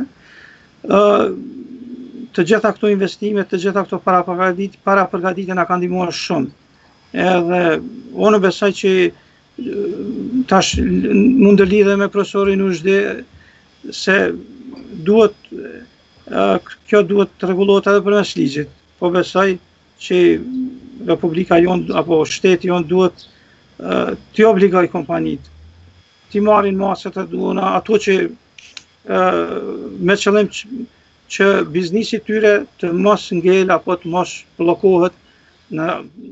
Të gjitha këto investime, të gjitha këto para përgatitje na kanë ndihmuar shumë. Edhe unë besoj që tash mund të lidhe me profesorin Uzhdi se kjo duhet të rregullohet edhe përmes ligjit. Po besoj që Republika jonë apo shteti jonë duhet të obligoj kompanitë të marrin masat e duhura, ato që me qëllim që biznesi tyre të mos ngel apo të mos bllokohet në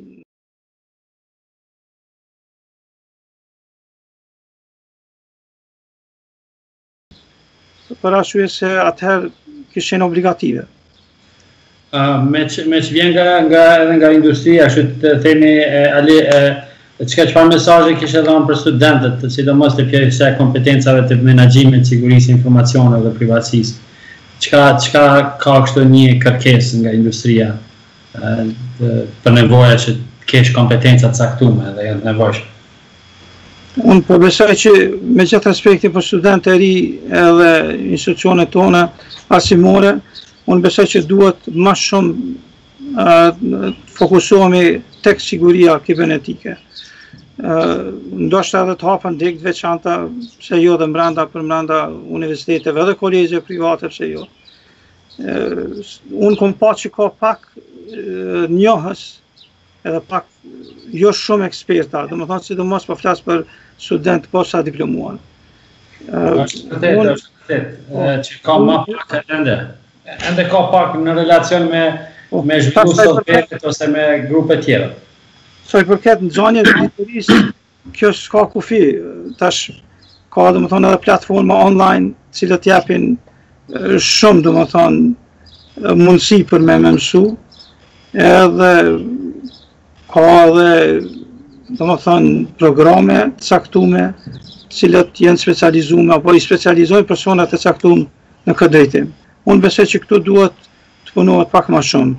për arsye se atëherë kishin obligative. Me që vjen nga industria, që të themi çfarë mesazhe kishe dhënë për studentët, sidomos të pjesë e kompetencave të menaxhimit, sigurisë, informacioneve dhe privatësisë. Çka ka kështu një kërkesë nga industria për nevoja që të kesh kompetenca të caktuara dhe janë nevojshme? Unë po besoj që me gjithë respekti për studentë e ri edhe institucionet tona arsimore, unë besoj që duhet më shumë fokusohemi tek siguria kibernetike. Ndoshta edhe të hapen dek të veçanta, pse jo dhe për brenda universiteteve edhe kolegje private, pse jo. unë kom pa që ka pak njohës edhe pak jo shumë eksperta, do më thonë sidomos po flas për student posa diplomuar. Është vërtet që ka ma pak ende ka pak në relacion me zhvillues vetë ose me grupe tjera. Sa i përket nxënjes editorisë, kjo s'ka kufi. Tash ka domethënë edhe platforma online të cilët japin shumë domethënë mundësi për me mësu, edhe ka edhe domethënë programe të caktuara të cilët janë specializuar apo i specializojnë persona të caktuar në këtë drejtim. Unë besoj që këtu duhet të punohet pak më shumë.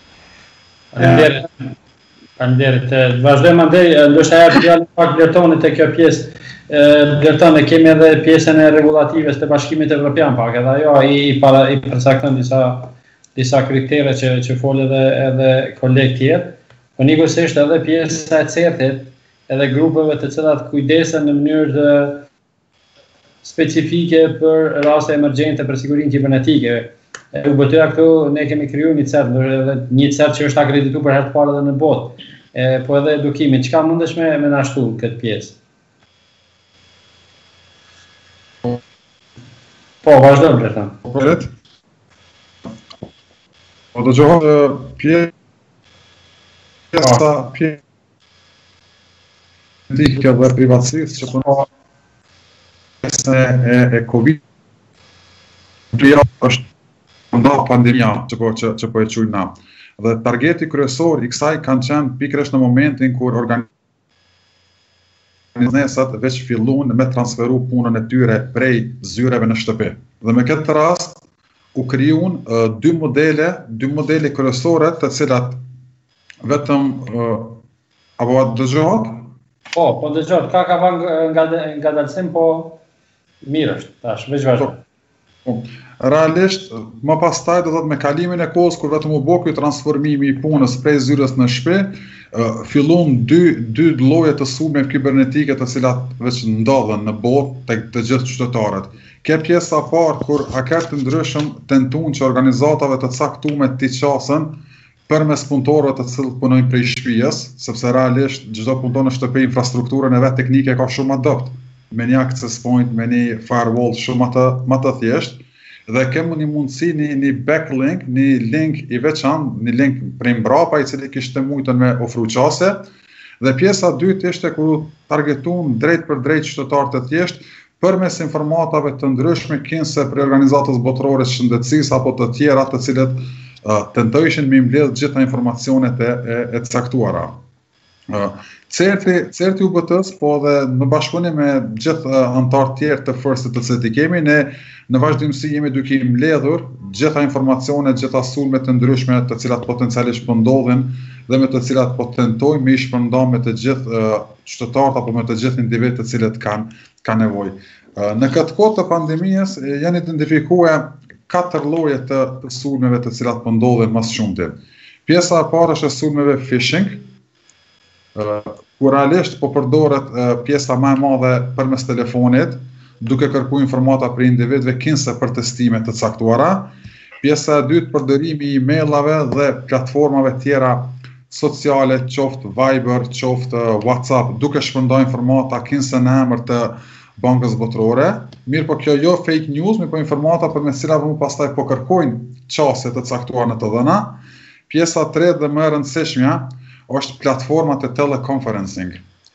Faleminderit. Vazhdojmë andaj, ndoshta ja fjalë pak vlerëtonit te kjo pjesë. Vlerëton kemi edhe pjesën e rregullatives të Bashkimit Evropian pak, edhe ajo i përcakton disa kritere që fol edhe kolegë tjerë. Po njëkohësisht edhe pjesa e CERT-it, edhe grupeve të cilat kujdesen në mënyrë specifike për raste emergjente për sigurinë kibernetike. UBT-a këtu ne kemi kriju një CERT që është akredituar për herë të parë edhe në botë. Po edhe edukimin, çka mundesh me na shtu këtë pjesë? Po, vazhdojmë Blertan. Po dëgjohet pjesa dhe privatësisë që punon e Covid. Është nda pandemia që po e quajmë na. Dhe targeti kryesor i kësaj kanë qenë pikërisht në momentin kur organizatët veç filluan me transferu punën e tyre prej zyreve në shtëpi. Dhe me këtë rast u krijuan dy modele kryesore të cilat vetëm apo dëgjohet? Po dëgjohet, ka nga dalsim, po mirë është, tash, veç vazhdo. Realisht, më pastaj do thotë me kalimin e kohës kur vetëm u bë ky transformimi i punës prej zyrës në shtëpi, filluan dy lloje të sulmeve kibernetike të cilat veç ndodhen në botë tek të gjithë qytetarët. Kjo pjesa e parë kur hakerë të ndryshëm tentuan që organizatave të caktuara t'i qasen përmes punëtorëve të cilët punojnë prej shtëpisë, sepse realisht çdo punëtor në shtëpi infrastrukturën e vet teknike ka shumë adopt, me një access point, me një firewall shumë më të thjeshtë, dhe kemi një mundësi, një backlink, një link i veçantë, një link prej mbrapa i cili kishte mujtën me ofru qasje, dhe pjesa dytë ishte kur targetuan drejt për drejt qytetarët e thjeshtë përmes informatave të ndryshme kinse për organizatës botërore të shëndetësisë apo të tjera të cilët tentojshin me mbledh gjitha informacionet e caktuara. CERT-i UBT-s, po dhe në bashkëpunim me gjithë anëtarë tjerë të FIRST të cilët i kemi, ne në vazhdimsi jemi duke i mbledhur gjitha informacionet, gjitha sulmet të ndryshme të cilat potencialisht po ndodhin dhe me të cilat po tentojmë me i shpërnda me të gjithë qytetarët apo me të gjithë individët të cilët kanë nevojë. Në këtë kohë të pandemisë janë identifikuar 4 lloje të sulmeve të cilat po ndodhin më së shumti. Pjesa e parë është e sulmeve phishing, kur realisht po përdoret pjesa më e madhe përmes telefonit, duke kërkuar informata për individëve kinse për testime të caktuara. Pjesa e dytë përdorimi i emailave dhe platformave tjera sociale, qoftë Viber, qoftë WhatsApp, duke shpërndar informata kinse në emër të bankës botërore. Mirë, po kjo jo fake news, mirë po informata përmes cilave mu pastaj po kërkojnë qasje të caktuara në të dhëna. Pjesa e tretë dhe më e rëndësishmja është platformat e teleconferencing.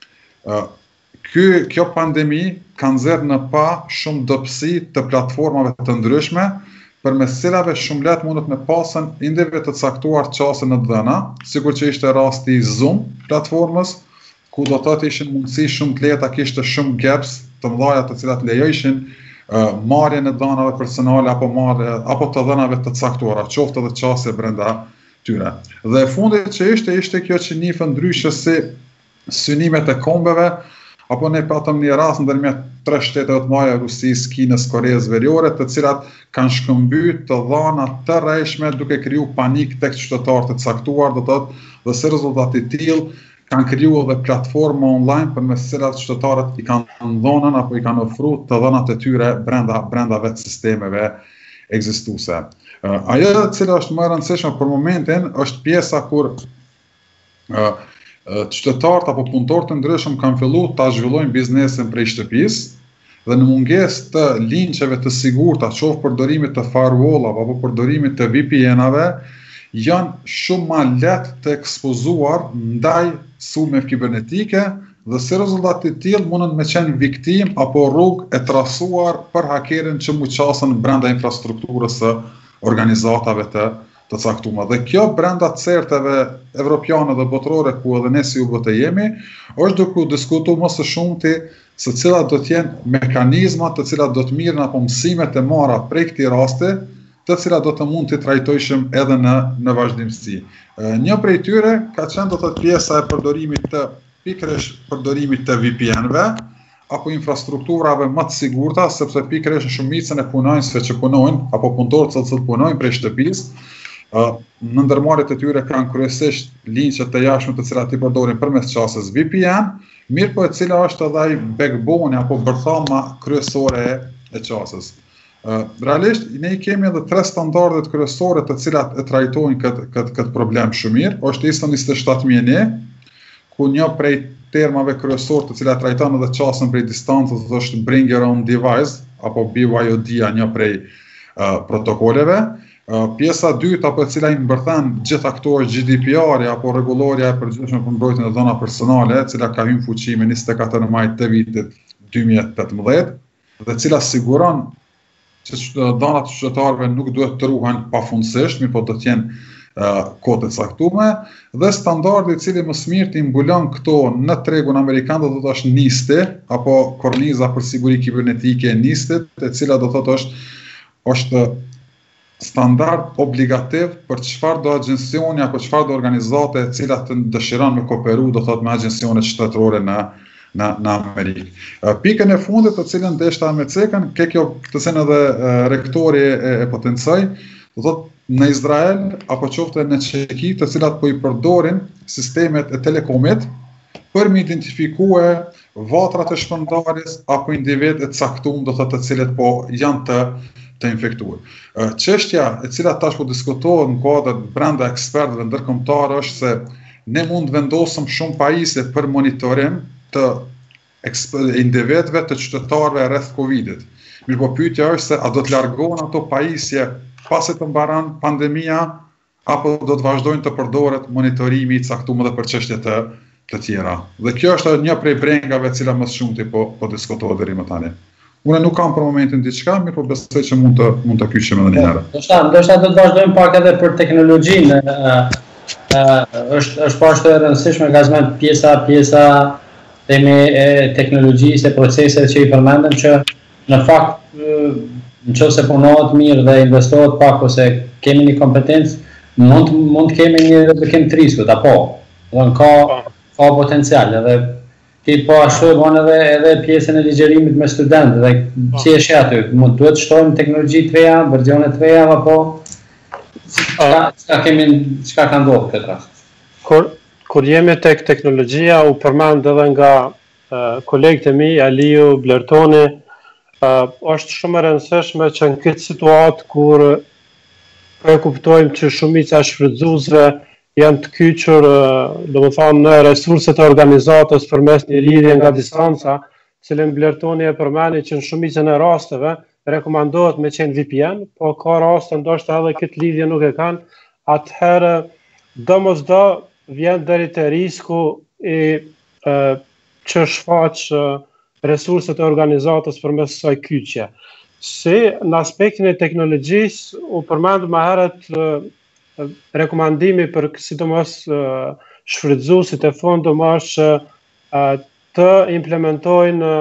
Kjo pandemi ka nxjerrë në pa shumë dobësi të platformave të ndryshme, përmes cilave shumë lehtë mundet me pasën individ të caktuar qasje në të dhëna, sikur që ishte rasti i Zoom platformës, ku do të thotë ishin mundësi shumë të lehta, kishte shumë gaps të mëdha të cilat lejojshin marrjen e dhënave personale apo të dhënave të caktuara, qoftë edhe qasje brenda tyre. Dhe e fundit që ishte kjo që nifën ndryshe si synimet e kombeve, apo ne patëm një rast ndërmjet 3 shtete të mëdha, Rusisë, Kinës, Koreas Veriore, të cilat kanë shkëmbyer të dhëna të rreshme duke kriju panik tek qytetarët e caktuar, do thotë, dhe si rezultat i tillë kanë kriju edhe platforma online përmes cilat qytetarët i kanë dhënën apo i kanë ofruar të dhënat e tyre brenda vetë sistemeve ekzistuese. Ajo e cila është më e rëndësishme për momentin është pjesa kur qytetarët apo punëtorët të ndryshëm kanë filluar ta zhvillojnë biznesin prej shtëpisë dhe në mungesë të linçeve të sigurta, qoftë përdorimit të firewall-ave apo përdorimit të VPN-ave, janë shumë më lehtë të ekspozuar ndaj sulmeve kibernetike dhe si rezultat i tillë mundën me qenë viktim apo rrugë e trasuar për hakerin që muqasën brenda infrastrukturës së organizatave të caktuara. Dhe kjo brenda certeve evropiane dhe botërore ku edhe ne si UBT jemi, është duke u diskutuar më së shumti se cilat do të jenë mekanizmat të cilat do të mirën apo mësimet e marra prej këtij rasti, të cilat do të mund të trajtojshëm edhe në vazhdimsi. Një prej tyre ka qenë do të thotë pjesa e përdorimit të pikërisht përdorimit të VPN-ve apo infrastrukturave më të sigurta, sepse pikërisht shumicën e punonjësve që punojnë apo punëtorët që punojnë prej shtëpisë, në ndërmarrjet e tyre kanë kryesisht linçe të jashtme të cilat i përdorin përmes qasjes VPN, mirë po e cila është edhe ai backbone apo bërthama kryesore e qasjes. Realisht ne kemi edhe 3 standardet kryesore të cilat e trajtojnë këtë problem shumë mirë. Është ISO 27001, ku një prej termave kryesor të cilat trajton edhe qasjen prej distancës është bring your own device apo BYOD-a, një prej protokoleve. Pjesa dytë apo e cila i mbërthen gjithë ato është GDPR apo rregullorja e përgjithshme për mbrojtjen e dhënave personale, e cila ka hyrë në fuqi me 24 maj të vitit 2018 dhe e cila siguron që dhënat e qytetarëve nuk duhet të ruhen pafundësisht, mirë po do të jenë kohë të caktuara, dhe standardi i cili më së miri i mbulon këto në tregun amerikan do të thotë është NIST apo korniza për siguri kibernetike e NIST, e cila do të thotë është standard obligativ për çfarë do agjencioni apo çfarë do organizate e cila të dëshiron me kooperu, do thotë me agjencionet shtetërore në Amerikë. Pikën e fundit të cilën deshta me cekën, kjo të sen edhe rektori e potencoj, do thotë në Izrael apo qoftë në Çeki, të cilat po i përdorin sistemet e telekomit për me identifikue vatrat e shpërndarjes apo individ e caktuar, do thotë të cilët po janë të infektuar. Çështja e cila tash po diskutohet në kuadër brenda ekspertëve ndërkombëtar është se ne mund vendosëm shumë pajisje për monitorim të individëve të qytetarëve rreth Covidit. Mirë po pyetja është se a do të largohen ato pajisje pasi të mbaron pandemia apo do të vazhdojnë të përdoret monitorimi i caktuar edhe për çështje të tjera. Dhe kjo është një prej brengave e cila më shumti po diskutohet deri më tani. Unë nuk kam për momentin diçka, mirë po besoj që mund të kyçem edhe një herë. Ndoshta do të vazhdojmë pak edhe për teknologjinë. Është pashtë e rëndësishme gazmet pjesa temi e teknologjisë, e proceseve që i përmendëm që në fakt nëse punohet mirë dhe investohet pak ose kemi një kompetencë, mund të kemi një redukim të riskut, apo ka potencial edhe ti po ashtu e bën edhe pjesën e ligjerimit me studentë dhe si e sheh aty, mund duhet të shtojmë teknologji të reja, versione të reja apo çka ka ndodhur këtë rast? Kur jemi tek teknologjia, u përmend edhe nga kolegët e mi, Aliu, Blertoni, është shumë e rëndësishme që në këtë situatë kur e kuptojmë që shumica e shfrytëzuesve janë të kyçur, domethënë në resurset e organizatës përmes një lidhje nga distanca, cilën Blertoni e përmeni që në shumicën e rasteve rekomandohet me qenë VPN, po ka raste ndoshta edhe këtë lidhje nuk e kanë, atëherë domosdo vjen deri te risku që shfaq resurset e organizatës përmes kësaj kyçje. Si në aspektin e teknologjisë u përmend më herët rekomandimi për sidomos shfrytëzuesit e fundit është të implementojnë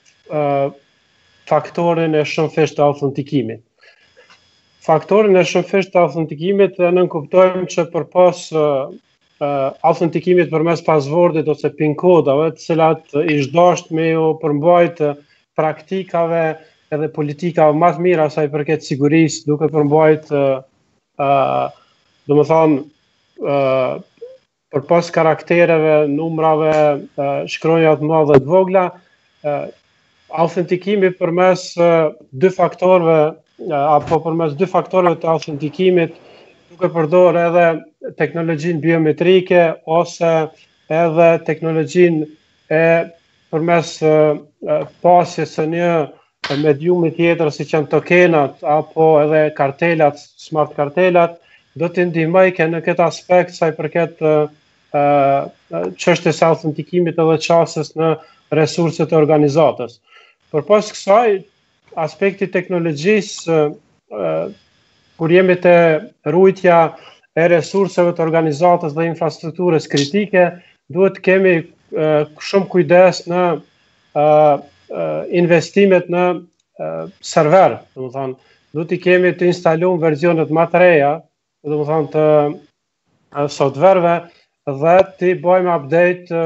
faktorin e shumëfisht të autentikimit. Faktorin e shumëfisht të autentikimit nënkuptojmë që përpas autentikimit përmes passwordit ose PIN kodave, të cilat ish dasht me u përmbajt praktikave edhe politikave më të mira sa i përket sigurisë, duke përmbajt domethënë përpas karaktereve, numrave, shkronjave të mëdha dhe të vogla, autentikimi përmes dy faktorëve apo përmes dy faktorëve të autentikimit, duke përdor edhe teknologjinë biometrike ose edhe teknologjinë e përmes pasjes së një mediumi tjetër si që janë tokenat apo edhe kartelat, smart kartelat, do të ndihmojë në këtë aspekt sa i përket çështjes së autentikimit edhe qasjes në resurset e organizatës. Përpas kësaj, aspekti teknologjisë, kur jemi te ruajtja e resurseve të organizatës dhe infrastrukturës kritike, duhet të kemi shumë kujdes në investimet në server, duhet i kemi të instalojmë versionet më të reja, të softvereve dhe të bëjmë update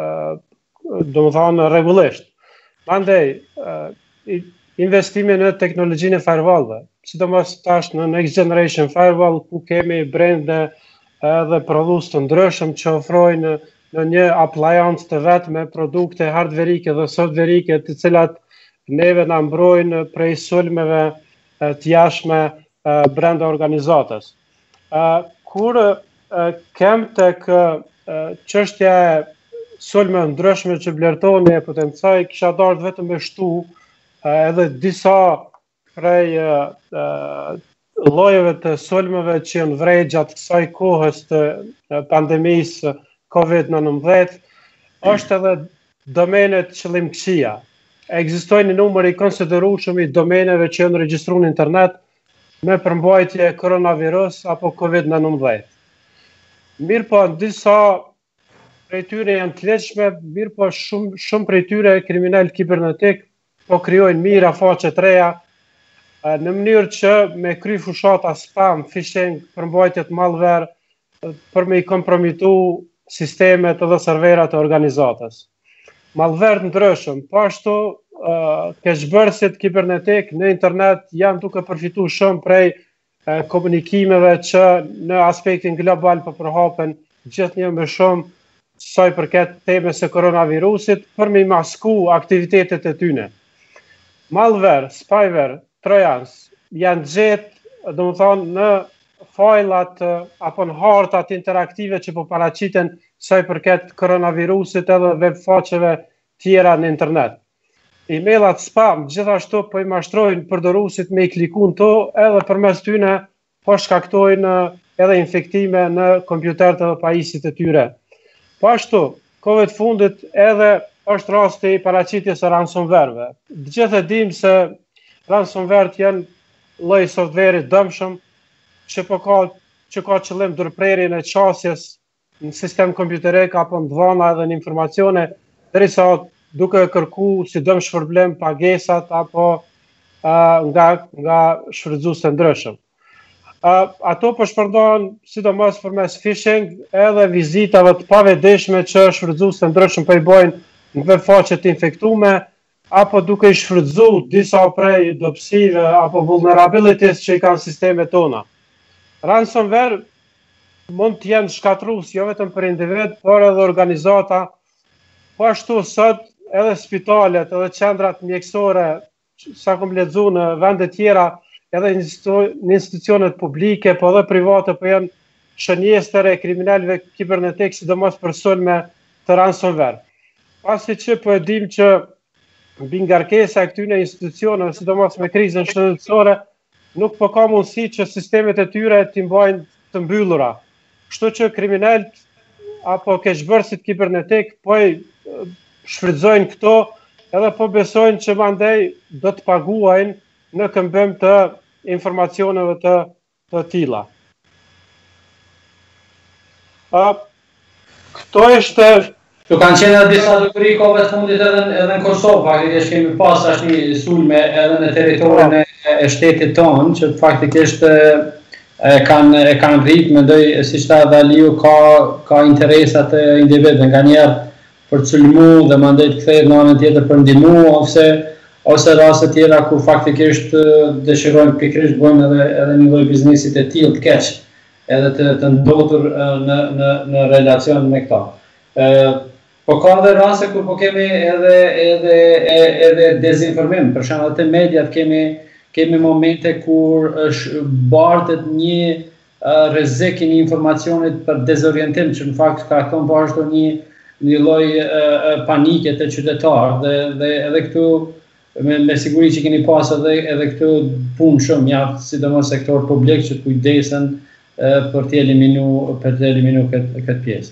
rregullisht. Mandej, investimi në teknologjinë e firewall-ve, sidomos tash në Next Generation Firewall, ku kemi brende edhe prodhues të ndryshëm që ofrojnë në një appliance të vetë me produkte hardverike dhe softverike të cilat neve na mbrojnë prej sulmeve të jashtme brenda organizatës. Kur kem tek çështja e sulme ndryshme që vlerëtohen e potencaj, kisha dashur vetëm me shtu edhe disa prej llojeve të sulmeve që janë vrejë gjatë kësaj kohës të pandemisë COVID-19, është edhe domenet qëllimkësia. Ekzistojnë një numër i konsiderueshëm i domeneve që janë regjistruar në internet me përmbajtje koronavirus apo COVID-19. Mirë po, disa prej tyre janë të lehtëshme, mirë po shumë prej tyre kriminal kibernetik po krijojnë mira faqe të reja në mënyrë që me kry fushata spam, phishing, përmbajtje të malware për me i kompromitu sistemet edhe serverat e organizatës. Malware të ndryshëm, po ashtu keqbërësit kibernetik në internet janë duke përfitu shumë prej komunikimeve që në aspektin global po përhapen gjithnjë më shumë sa i përket temës së koronavirusit për me masku aktivitetet e tyne. Malware, spyware, trojans janë gjetë, në fajlat apo në hartat interaktive që po paraqiten sa i përket koronavirusit edhe web faqeve tjera në internet. Emailat spam gjithashtu po i mashtrojnë përdoruesit me i kliku në to edhe përmes tyne po shkaktojnë edhe infektime në kompjuterët edhe pajisit e tyre. Po ashtu, kohëve të fundit edhe është rasti i paraqitjes së ransomware-ve. Gjithë e dim se ransomware janë lloj softverit dëmshëm që ka qëllim ndërprerjen e qasjes në sistem kompjuterik apo në dhëna edhe në informacione, derisa duke kërku si dëm shpërblim pagesat apo nga shfrytëzues të ndryshëm. Ato po shpërndohen sidomos përmes phishing edhe vizitave të pavetëdijshme që shfrytëzues të ndryshëm po i bojnë në web faqe të infektume apo duke i shfrytëzuar disa prej dobësive apo vulnerabilities që i kanë sistemet tona. Ransomware mund të jenë shkatrues jo vetëm për individ, por edhe organizata, po ashtu sot edhe spitalet, edhe qendrat mjekësore, sa kom lexuar në vende tjera, edhe në institucionet publike, po edhe private, po janë shënjestere e kriminalëve kibernetik, sidomos për sulme të ransomware. Pasi që po e dim që mbi ngarkesa e këtyre institucioneve, sidomos me krizën shëndetësore, nuk po ka mundësi që sistemet e tyre t'i mbajnë të mbyllura. Kështu që kriminalët apo keqbërësit kibernetik po i shfrytëzojnë këto edhe po besojnë që mandej do të paguajnë në këmbim të informacioneve të tilla. Këto është Që kanë qenë edhe disa dukuri kohëve të fundit edhe në Kosovë, faktikisht kemi pas tash një sulme edhe në territorin e shtetit tonë, që faktikisht kanë rritë, mendoj siç tha edhe Aliu, ka interesat e individëve nganjëherë për të sulmu dhe mandej të kthehet në anën tjetër për ndihmu ose raste tjera ku faktikisht dëshirojnë pikërisht bëjnë edhe një lloj biznesi të tillë të keq, edhe të ndodhur në relacion me këta. Po ka edhe raste kur po kemi edhe dezinformim, për shembull te mediat kemi kemi momente kur bartet një rrezik i informacionit për dezorientim, që në fakt ka kënë vazhdo një lloj panike të qytetarë dhe edhe këtu me siguri që keni pas edhe këtu punë shumë jaftë, sidomos sektor publik që kujdesen për të eliminu këtë pjesë.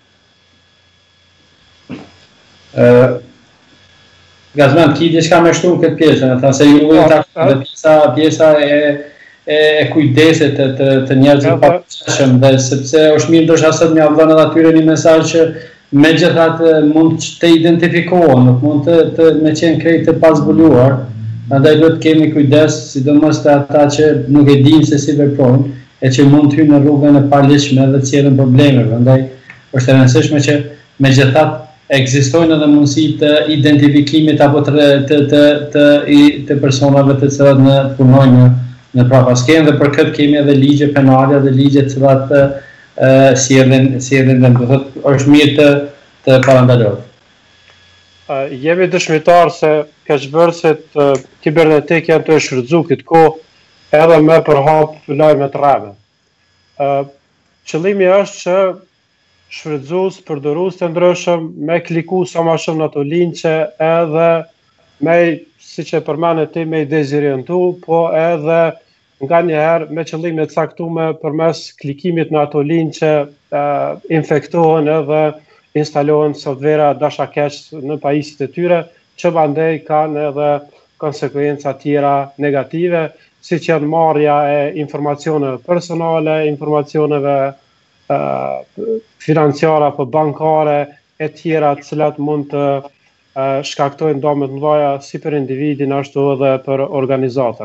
Gazman, ki diçka me shtu në këtë pjesë, në thënë se ju dhe pjesa e kujdeset të njerëzit papërshëm, dhe sepse është mirë ndoshta sot më avdhën edhe atyre një mesazh që megjithatë mund të identifikohen, nuk mund të me qenë krejt të pasbuluar, andaj duhet kemi kujdes, sidomos të ata që nuk e dinë se si veprojnë, e që mund të hyjnë në rrugën e paligjshme dhe të sjellin problemeve. Andaj është e rëndësishme që megjithatë ekzistojnë edhe mundësi të identifikimit apo të personave të cilat në punojnë në prapaskenë, dhe për këtë kemi edhe ligje penale dhe ligje të cilat sjellin dhe është mirë të parandalohet. Jemi dëshmitar se keqbërësit kibernetik janë të shfrytzu këtë kohë edhe me përhap lajme të rreme. Qëllimi është që shfrytzues, përdorues të ndryshëm me kliku sa më shumë në ato linqe edhe me, siç e përmendet ti, me i dezorientu, po edhe nga njëherë me qëllime të caktuar përmes klikimit në ato linqe infektohen edhe instalohen softvera dashakeq në pajisjet e tyre, që mandej kanë edhe konsekuenca tjera negative, siç janë marrja e informacioneve personale, informacioneve financiare apo bankare e tjera, të cilat mund të shkaktojnë dëme të mëdha si për individin ashtu edhe për organizatën.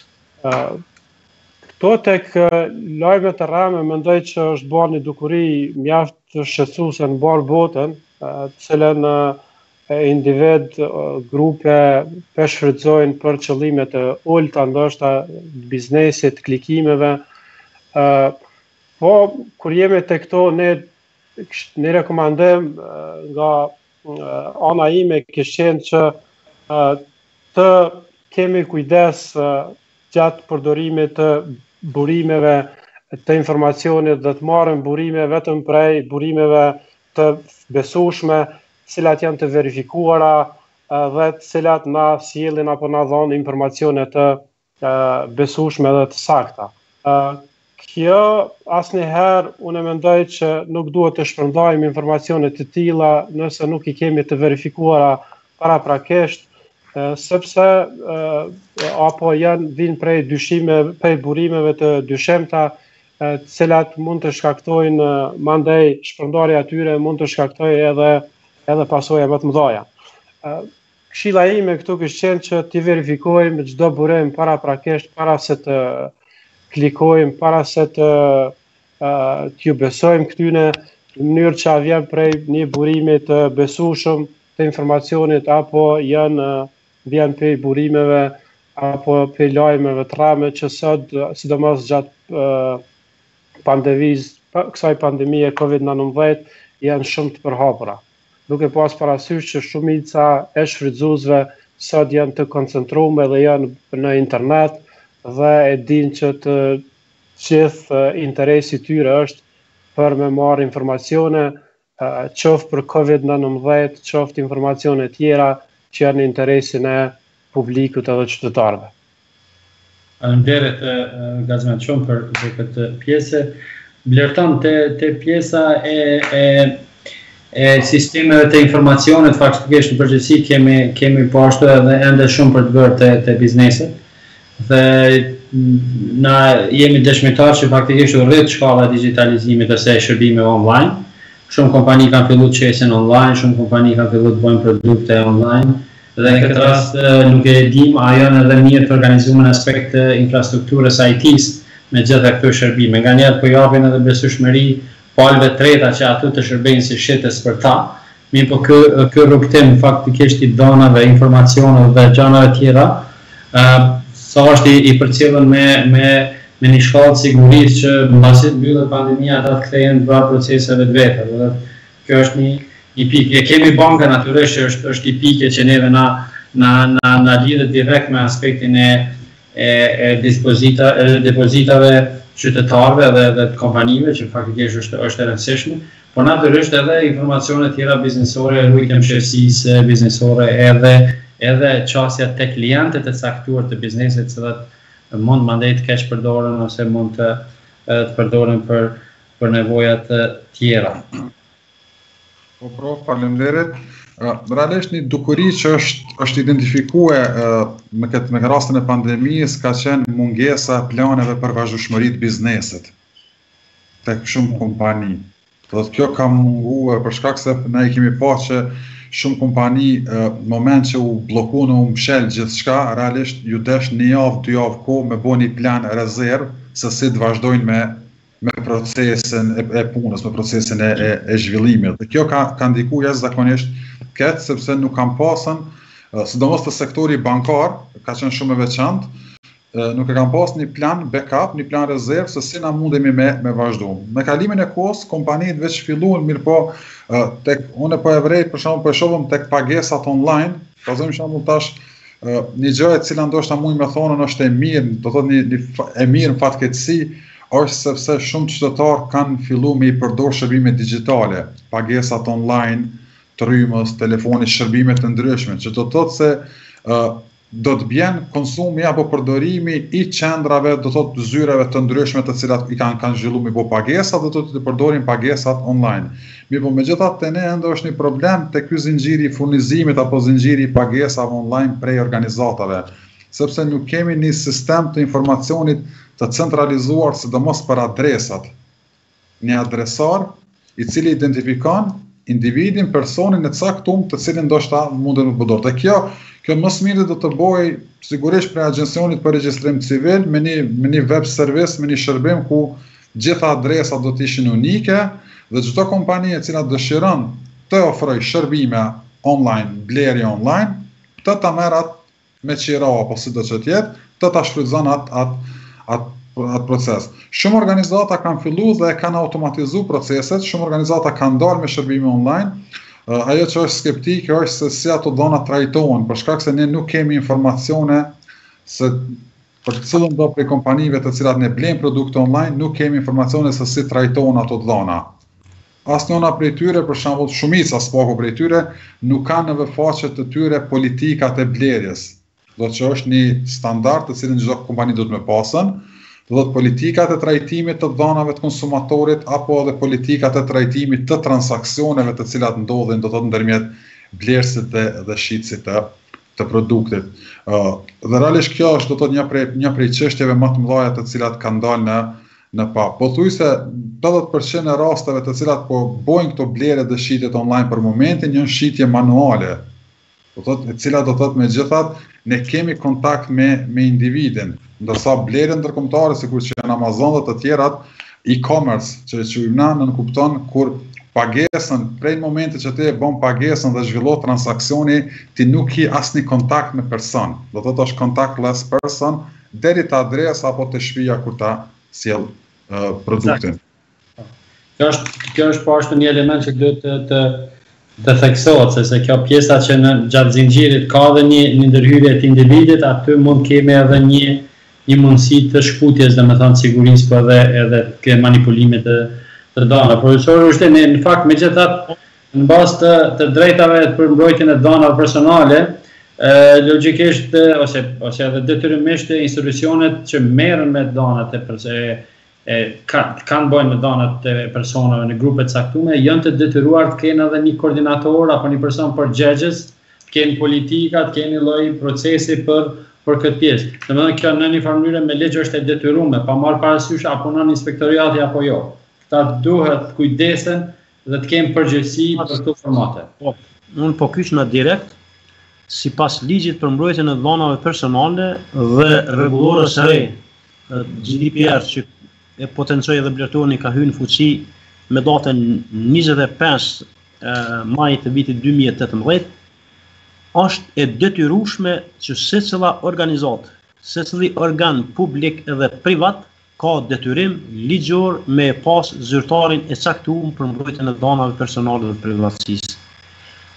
Këto tek lajmet e rreme mendoj që është bërë një dukuri mjaft shqetësuese në barë botën, të cilën individ, grupe shfrytëzojnë për qëllime të ulta, ndoshta biznesit, klikimeve. Po, kur jemi të këto, ne rekomandim nga ana ime kishte qenë që të kemi kujdes gjatë përdorimit të burimeve të informacionit dhe të marrim burime vetëm prej burimeve të besueshme, cilat janë të verifikuara dhe të cilat na sjellin apo na dhanë informacione të besueshme dhe të sakta. Kjo asnjëherë unë mendoj që nuk duhet të shpërndajmë informacione të tilla nëse nuk i kemi të verifikuara paraprakisht, sepse apo vinë prej burimeve të dyshemta, të cilat mund të shkaktojnë mandej shpërndarja e tyre mund të shkaktojë edhe pasoja më të mëdha. Këshilla ime këtu kishte qenë që t'i verifikojmë çdo burim paraprakisht, para se të klikojmë, para se t'ju besojmë këtyne, në mënyrë që vjen prej një burimi të besueshëm të informacionit apo vjen prej burimeve apo prej lajmeve të rreme që sot, sidomos gjatë kësaj pandemie COVID-19 janë shumë të përhapura. Duke pas parasysh që shumica e shfrytëzuesve sot janë të koncentruar dhe janë në internet dhe e dinë që të gjithë interesi tyre është për me marrë informacione, qoftë për COVID-19, qoftë informacione tjera që janë në interesin e publikut edhe qytetarëve. Faleminderit Gazman shumë për këtë pjesë. Vlerëton te pjesa e sistemeve të informacionit, faktikisht në përgjithësi kemi po ashtu edhe ende shumë për të bërë te bizneset. Dhe na jemi dëshmitar që faktikisht u rrit shkalla e digitalizimit ose shërbimeve online. Shumë kompani kanë filluar të qesin online, shumë kompani kanë filluar të bëjnë produkte online. Dhe në këtë rast nuk e dim, a janë edhe mirë të organizuar në aspekt të infrastrukturës IT-s me gjitha këto shërbime. Nga njerë po japin edhe besueshmëri palëve treta që aty të shërbejnë si shitës për ta. Mirë po ky rrugtim faktikisht i donave, informacioneve dhe gjanave tjera, sa është i përcjellën me një shkallë sigurisë që mbasi të mbyllet pandemia ata të kthehen në proceseve të veta. Kjo është një pikë. Kemi banka natyrisht është i pikë që neve na lidhet direkt me aspektin e depozitave qytetarëve dhe të kompanive, që faktikisht është e rëndësishme, por natyrisht edhe informacione tjera biznesore, rujtje mëshirësisë biznesore, edhe qasja tek klientët e caktuar të biznesit, që mund mandej të keq përdoren ose mund të përdoren për nevojat tjera. Po, faleminderit. Realisht një dukuri që është identifikue me rastin e pandemisë ka qenë mungesa e planeve për vazhdueshmëri të biznesit tek shumë kompani. Kjo ka munguar për shkak se ne kemi pasur që shumë kompani në moment që u bllokuan, u mshel gjithçka, realisht ju desh një javë, 2 javë kohë me bëni plan rezervë se si të vazhdojnë me procesin e punës, me procesin e zhvillimit. Dhe kjo ka ndikuar jashtëzakonisht keq, sepse nuk kam pasën, sidomos të sektori bankar, ka qenë shumë e veçantë, nuk e kam pas një plan backup, një plan rezervë, se si na mundemi me vazhdu. Me kalimin e kohës, kompanitë veç filluan, mirë po, unë po e vrej, për shembull, po e shohëm tek pagesat online, ka zëmë shembull tash, një gjë e cila ndoshta mund me thonë është e mirë, do thotë e mirë në fatkeqësi, është sepse shumë qytetarë kanë filluar me i përdor shërbime digjitale, pagesat online, trymës, telefoni, shërbime të ndryshme, që do të thotë se do të bjen konsumi apo përdorimi i qendrave, do të thotë zyreve të ndryshme të cilat i kanë zhvilluar me bo pagesat, do të përdorin pagesat online. Mirë, po megjithatë te ne ende është një problem te ky zinxhiri i furnizimit apo zinxhiri i pagesave online prej organizatave, sepse nuk kemi një sistem të informacionit të centralizuar, sidomos për adresat. Një adresar i cili identifikon individin, personin e caktuar të cilin ndoshta mundet të përdor. Dhe kjo më së miri do të bëj sigurisht për agjencionit për regjistrim civil me një web service, me një shërbim ku gjitha adresat do të ishin unike dhe çdo kompani e cila dëshiron të ofroj shërbime online, blerje online, të ta merr me qira apo si do të jetë, të ta shfrytëzon atë proces. Shumë organizata kanë filluar dhe kanë automatizuar proceset, shumë organizata kanë dalë me shërbime online. Ajo që është skeptike është se si ato dhona trajtohen, për shkak se ne nuk kemi informacione se për cilën do prej kompanive të cilat ne blejmë produkte online, nuk kemi informacione se si trajtohen ato dhona. Asnjëna prej tyre, për shembull, shumica s'paku prej tyre, nuk kanë në faqet të tyre politikat e blerjes. Do që është një standard të cilin çdo kompani do të me pasën, do të politikat e trajtimit të dhënave të konsumatorit apo edhe politikat e trajtimit të transaksioneve të cilat ndodhin do të thotë ndërmjet blerësit dhe shitësit të produktit. Dhe realisht kjo është do të thotë një prej çështjeve më të mëdha të cilat kanë dalë në pa. Pothuajse 80% e rasteve të cilat po bojnë këto blerje dhe shitjet online për momentin janë shitje manuale. Do të thotë e cila do të thotë megjithatë ne kemi kontakt me individin. Ndërsa blerje ndërkombëtare, sikur që janë Amazon dhe të tjerat, e-commerce, që në kupton kur pagesën, prej momentit që ti e bën pagesën dhe zhvillon transaksioni, ti nuk ke asnjë kontakt me person. Do të thotë është contactless person deri te adresa apo te shtëpia kur ta sjell produktin. Kjo është pashtu një element që duhet të theksohet, se kjo pjesa që në gjatë zinxhirit ka dhe një ndërhyrje të individit, aty mund kemi edhe një mundësi të shkputjes, domethënë sigurisë, po edhe ke manipulimit të dhënave. Profesori është në fakt megjithatë në bazë të drejtave për mbrojtjen e dhënave personale, logjikisht ose edhe detyrimisht institucionet që merren me dhënat kanë bojnë me dhënat e personave në grupe të caktuara janë të detyruar të kenë edhe një koordinator apo një person përgjegjës, të kenë politika, të kenë lloj procesi për këtë pjesë. Domethënë kjo në një farë mënyrë me ligj është e detyruar, pa marrë parasysh apo në inspektoriati apo jo. Këta duhet kujdesen dhe të kenë përgjegjësi për këto formate. Unë po kyç në direkt sipas ligjit për mbrojtjen e dhënave personale dhe rregullorës së re GDPR që e potencoj edhe blertoni ka hyrë në fuqi me datën 25 maj të vitit 2018, është e detyrueshme që secila organizatë, secili organ publik edhe privat ka detyrim ligjor me pas zyrtarin e caktuar për mbrojtjen e dhënave personale dhe privatësisë.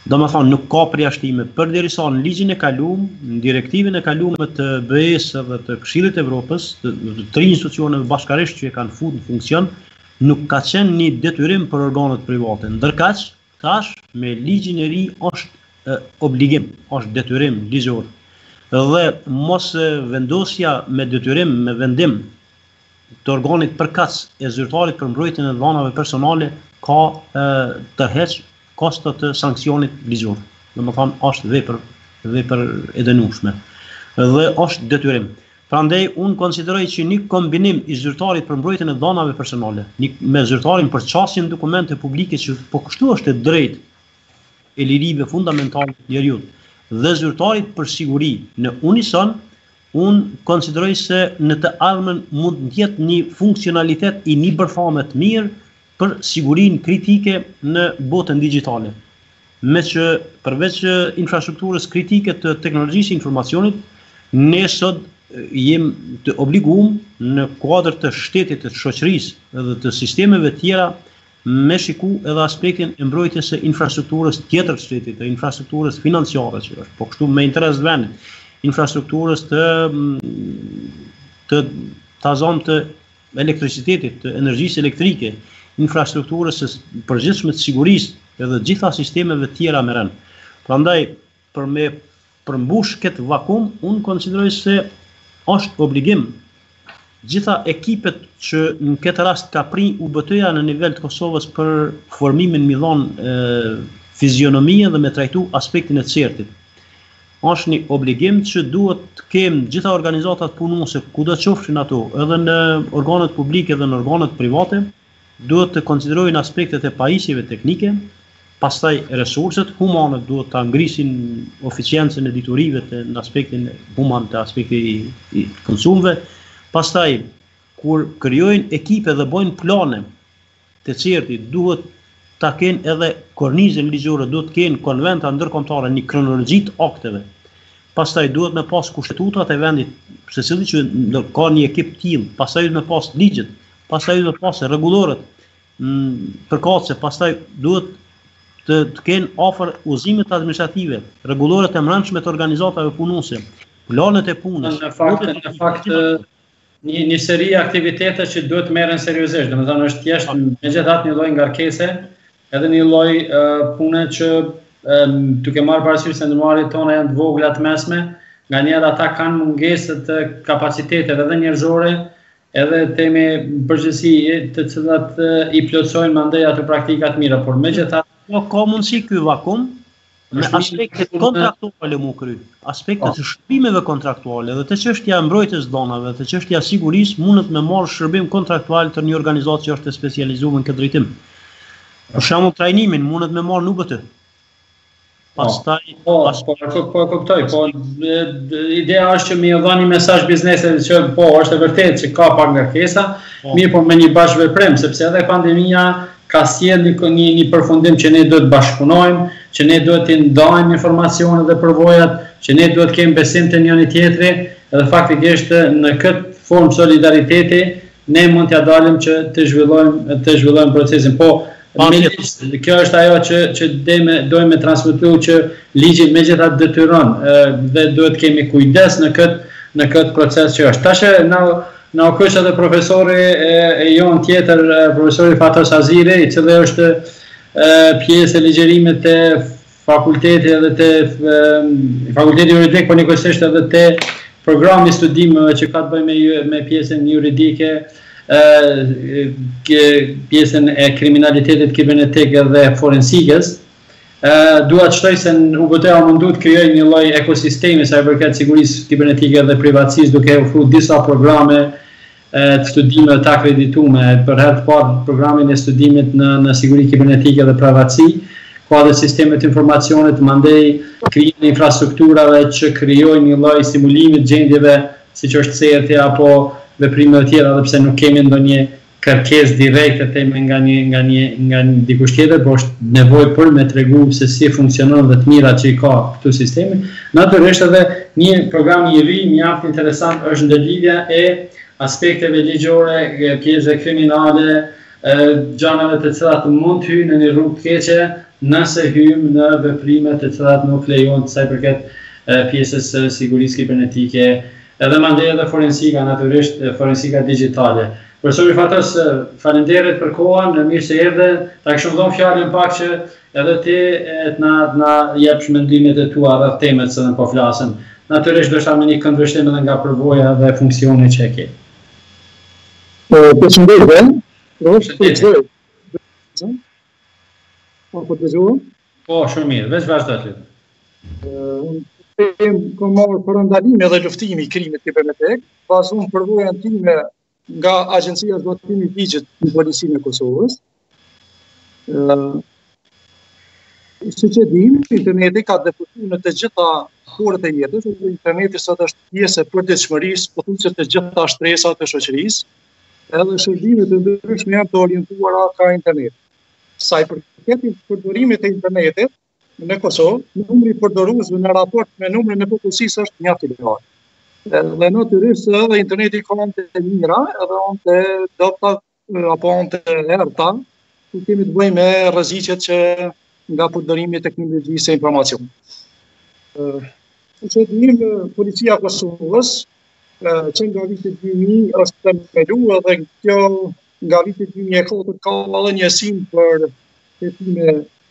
Domethënë nuk ka përjashtime përderisa në ligjin e kaluar, në direktivën e kaluar të BE-s dhe të Këshillit të Evropës, të tre institucioneve bashkërisht që e kanë futur në funksion, nuk ka qenë një detyrim për organet private. Ndërkaq, tash me ligjin e ri është obligim, është detyrim ligjor. Dhe mos vendosja me detyrim, me vendim të organit përkatës e zyrtarit për mbrojtjen e dhënave personale ka tërheq kostot të sanksionit ligjor. Domethënë është vepër e dënueshme. Dhe është detyrim. Prandaj unë konsideroj që një kombinim i zyrtarit për mbrojtjen e dhënave personale me zyrtarin për çastjen dokumente publike që po kështu është e drejtë e lirive fundamentale të njeriut dhe zyrtarit për siguri në unison, unë konsideroj se në të ardhmen mund të jetë një funksionalitet i një bërthame të mirë për sigurin kritike në botën digjitale. Me që përveç infrastrukturës kritike të teknologjisë informacionit, ne sot jem të obliguar në kuadër të shtetit, të shoqërisë dhe të sistemeve tjera me shiku edhe aspektin e mbrojtjes së infrastrukturës tjetër të shtetit, të infrastrukturës financiare që është, po kështu me interes të vendit, infrastrukturës të tazon të elektricitetit, të energjisë elektrike, infrastrukturës së përgjithshme të sigurisë edhe gjitha sistemeve tjera me rënë. Prandaj, për me përmbush këtë vakum, unë konsideroj se është obligim gjitha ekipet që në këtë rast ka prin UBT-ja në nivel të Kosovës për formimin mi dhonë fizionomie dhe me trajtu aspektin e certit. Është një obligim që duhet të kemë gjitha organizatat punuese, kudo qofshin ato, edhe në organet publike dhe në organet private, duhet të konsiderojnë aspektet e pajisjeve teknike, pastaj resurset humane duhet të ngrisin eficiencën e diturive në aspektin human të aspekti i konsumve. Pastaj, kur krijojnë ekipe dhe bojnë plane të certit, duhet ta kenë edhe kornizën ligjore, duhet të kenë konventa ndërkombëtare, një kronologji të akteve. Pastaj duhet me pas kushtetutat e vendit, secili që ka një ekip të tillë, pastaj duhet me pas ligjet, pastaj duhet me pas rregullorët përkatëse, pastaj duhet të kenë afër udhëzimet administrative, rregullorët e brendshme të organizatave punuese, planet e punës. Në fakt një seri aktivitete që duhet merren seriozisht, domethënë është thjesht megjithatë një lloj ngarkese, edhe një lloj pune që duke marrë parasysh se ndërmarrjet tona janë të vogla të mesme, nganjëherë ata kanë mungesë të kapacitetet edhe njerëzore, edhe temi përgjithësi të cilat i plotësojnë mandej ato praktika të mira, por megjithatë ka mundësi ky vakum me aspektet kontraktuale mu kry, aspektet të shërbimeve kontraktuale dhe të çështja e mbrojtjes dhënave, të çështja e sigurisë mundet me marrë shërbim kontraktual të një organizatë që është e specializuar në këtë drejtim. Për shembull trajnimin mundet me marrë në UBT. Pastaj po kuptoj, po ideja është që më dhani mesazh biznesit që po është e vërtetë që ka pak ngarkesa, mirë po me një bashkëveprim, sepse edhe pandemia ka sjellë një përfundim që ne duhet bashkëpunojmë, që ne duhet të ndajmë informacionet dhe përvojat, që ne duhet të kemi besim të njëri tjetrit, edhe faktikisht në këtë formë solidariteti ne mund t'ia dalim që të zhvillojmë procesin. Po, kjo është ajo që dojmë transmetu që ligji megjithatë detyron dhe duhet kemi kujdes në këtë proces që është. Tash në okush edhe profesori e jon tjetër, profesori Fatos Aziri, i cili është pjesë e ligjerimit të fakultetit edhe të fakulteti juridik, por njëkohësisht edhe të programi studimeve që ka të bëjë me pjesën juridike, pjesën e kriminalitetit kibernetik dhe forensikës. Dua të shtoj se në UBT-a mundu të krijojë një lloj ekosistemi sa i përket sigurisë kibernetike dhe privatësisë, duke ofruar disa programe të studimeve të akredituara. Për herë të parë programin e studimit në siguri kibernetike dhe privatësi, ka dhe sistemet informacionit, mandej krijimin e infrastrukturave që krijojnë një lloj stimulimi të gjendjeve, siç është CRT apo veprime të tjera, edhe pse nuk kemi ndonjë kërkesë direkte themi nga një dikush tjetër, por është nevojë për me tregu se si funksionon dhe të mirat që i ka këtu sistemi. Natyrisht edhe një program i ri, mjaft interesant është ndërlidhja e aspekteve ligjore, pjesë kriminale, gjanave të cilat mund të hyjnë në një rrugë të keqe nëse hyjmë në veprime të cilat nuk lejohen sa i përket pjesës së sigurisë kibernetike, edhe mandej edhe forensika, natyrisht forensika digjitale. Profesori Fatos, faleminderit për kohën, mirë se erdhe, ta kishim dhënë fjalën pak që edhe ti të na jepsh mendimet e tua rreth temës që po flasim. Natyrisht do të me një këndvështrim edhe nga përvoja dhe funksioni që e ke. Përshëndetje. Po dëgjoj? Po, shumë mirë, veç vazhdo ti. Kam marrë parandalime dhe luftimi i krimit kibernetik, bazuar përvojën time nga Agjencia e Zbatimit të Ligjit në Policinë e Kosovës. Siç e dim, interneti ka deputuar në të gjitha porët e jetës, dhe interneti sot është pjesë e përditshmërisë, pothuajse të gjitha shtresat të shoqërisë, edhe shërbimet e ndryshme janë të orientuara ka internet. Sa i përket përdorimit të internetit në Kosovë, numri i përdoruesve në raport me numrin e popullsisë është mjaft i lartë. Dhe natyrisht edhe interneti ka anë të mira, edhe anë të dobta apo anë të errta, ku kemi të bëjmë me rreziqet që nga përdorimi i teknologjisë e informacionit. Që dim, Policia e Kosovës, që nga vitit 2000 është themeluar dhe kjo nga vitit 2004 ka edhe një sim për hetime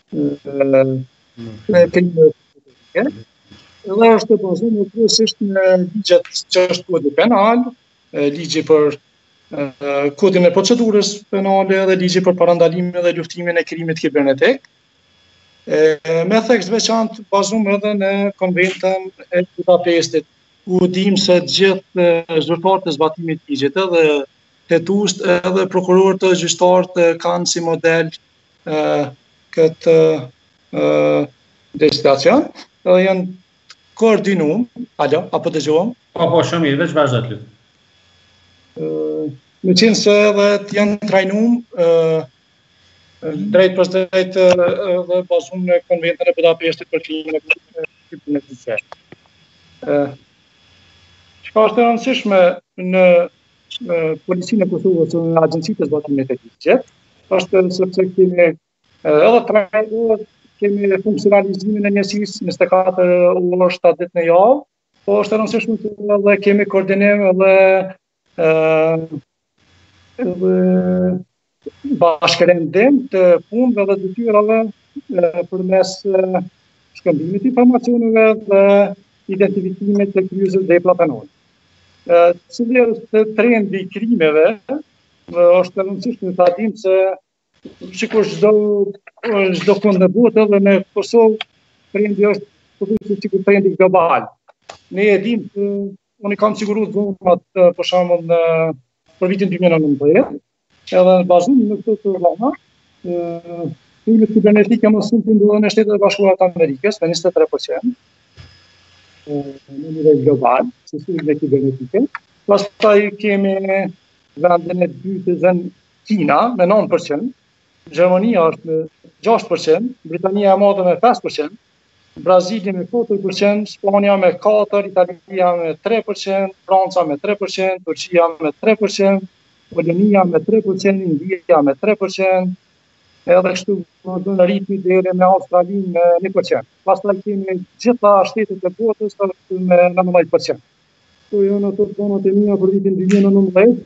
kriminalitike. Edhe është bazuar kryesisht në ligjet që është kodi penal, ligji për kodin e procedurës penale dhe ligji për parandalimin dhe luftimin e krimit kibernetik. Me thekst veçantë bazuar edhe në konventën e Budapestit, ku dim se gjithë zyrtarët e zbatimit të ligjit, edhe hetuest edhe prokurorët e gjyqtarët kanë si model këtë legislacion, edhe janë koordinuar, apo dëgjojmë? Po, shumë mirë, veç vazhdo ti. Me qenë se edhe janë trajnuar drejt për drejt dhe bazuar në konventën e Budapestit për krimin kibernetik. Çka është e rëndësishme në Policinë e Kosovës dhe në Agjencitë e Zbatimit të Ligjit, është sepse kemi edhe trajnuar, kemi funksionalizimin e njësisë 24 orë 7 ditë në javë, po është e rëndësishme që edhe kemi koordinim edhe bashkërendim të punëve dhe detyrave përmes shkëmbimit të informacioneve dhe identifikimit të kryesës dhe platanore. Cili është trendi i krimeve, është e rëndësishme ta dim se sikur çdo kund në botë edhe në Kosovë trendi është pothuajse sikur trendi global. Ne e dim se unë kam siguruar zonat për shembull për vitin 2019, edhe bazuar në këtë programa, krimet kibernetike më shumë ndodhen në Shtetet e Bashkuara të Amerikës me 23%. Në nivel global, si sulme kibernetike. Pastaj kemi vendin e dytë dhe Kina me 9%, Gjermania është me 6%, Britania e Madhe me 5%, Brazili me 4%, Spanja me 4%, Italia me 3%, Franca me 3%, Turqia me 3%, Polonia me 3%, India me 3%, edhe kështu në ritmi deri me Australinë me 1%. Pastaj kemi gjitha shtetet e botës me 19%. Këto janë ato zonat e mia për vitin 2019,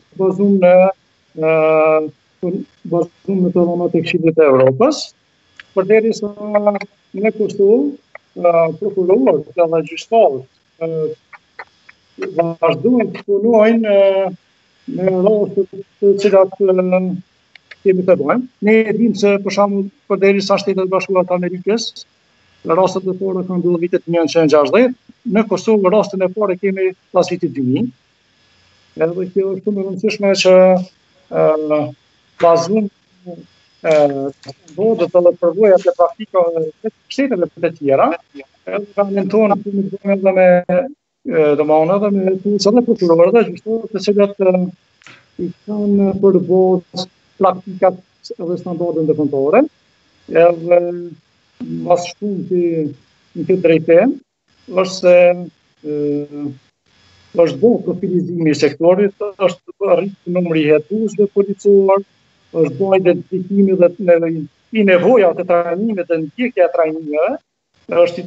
bazuar në të dhënat e Këshillit të Evropës. Përderisa në Kosovë, prokurorët dhe gjyqtarët vazhdojnë të punojnë në raste të cilat kemi të bëjmë. Ne e dim se për shembull përderisa Shtetet e Bashkuara të Amerikës, rastet e para kanë ndodhur vitet 1960, në Kosovë rastin e parë kemi pas vitit 2000. Edhe kjo është shumë e rëndësishme që bazuar ndodhet edhe përvojat e praktikave të shteteve të tjera, edhe tonë kemi të bëjmë edhe me domethënë edhe me tuca dhe prokurorë dhe gjyqtarë të cilët i kanë për bazë praktikat dhe standarde ndërkombëtare, edhe mas shumë në këtë drejtim, është se është bo profilizimi i sektorit, është rritë numri i hetuesve policor, është bërë identifikimi dhe i nevojat e trajnimit dhe ndjekja e trajnimeve, është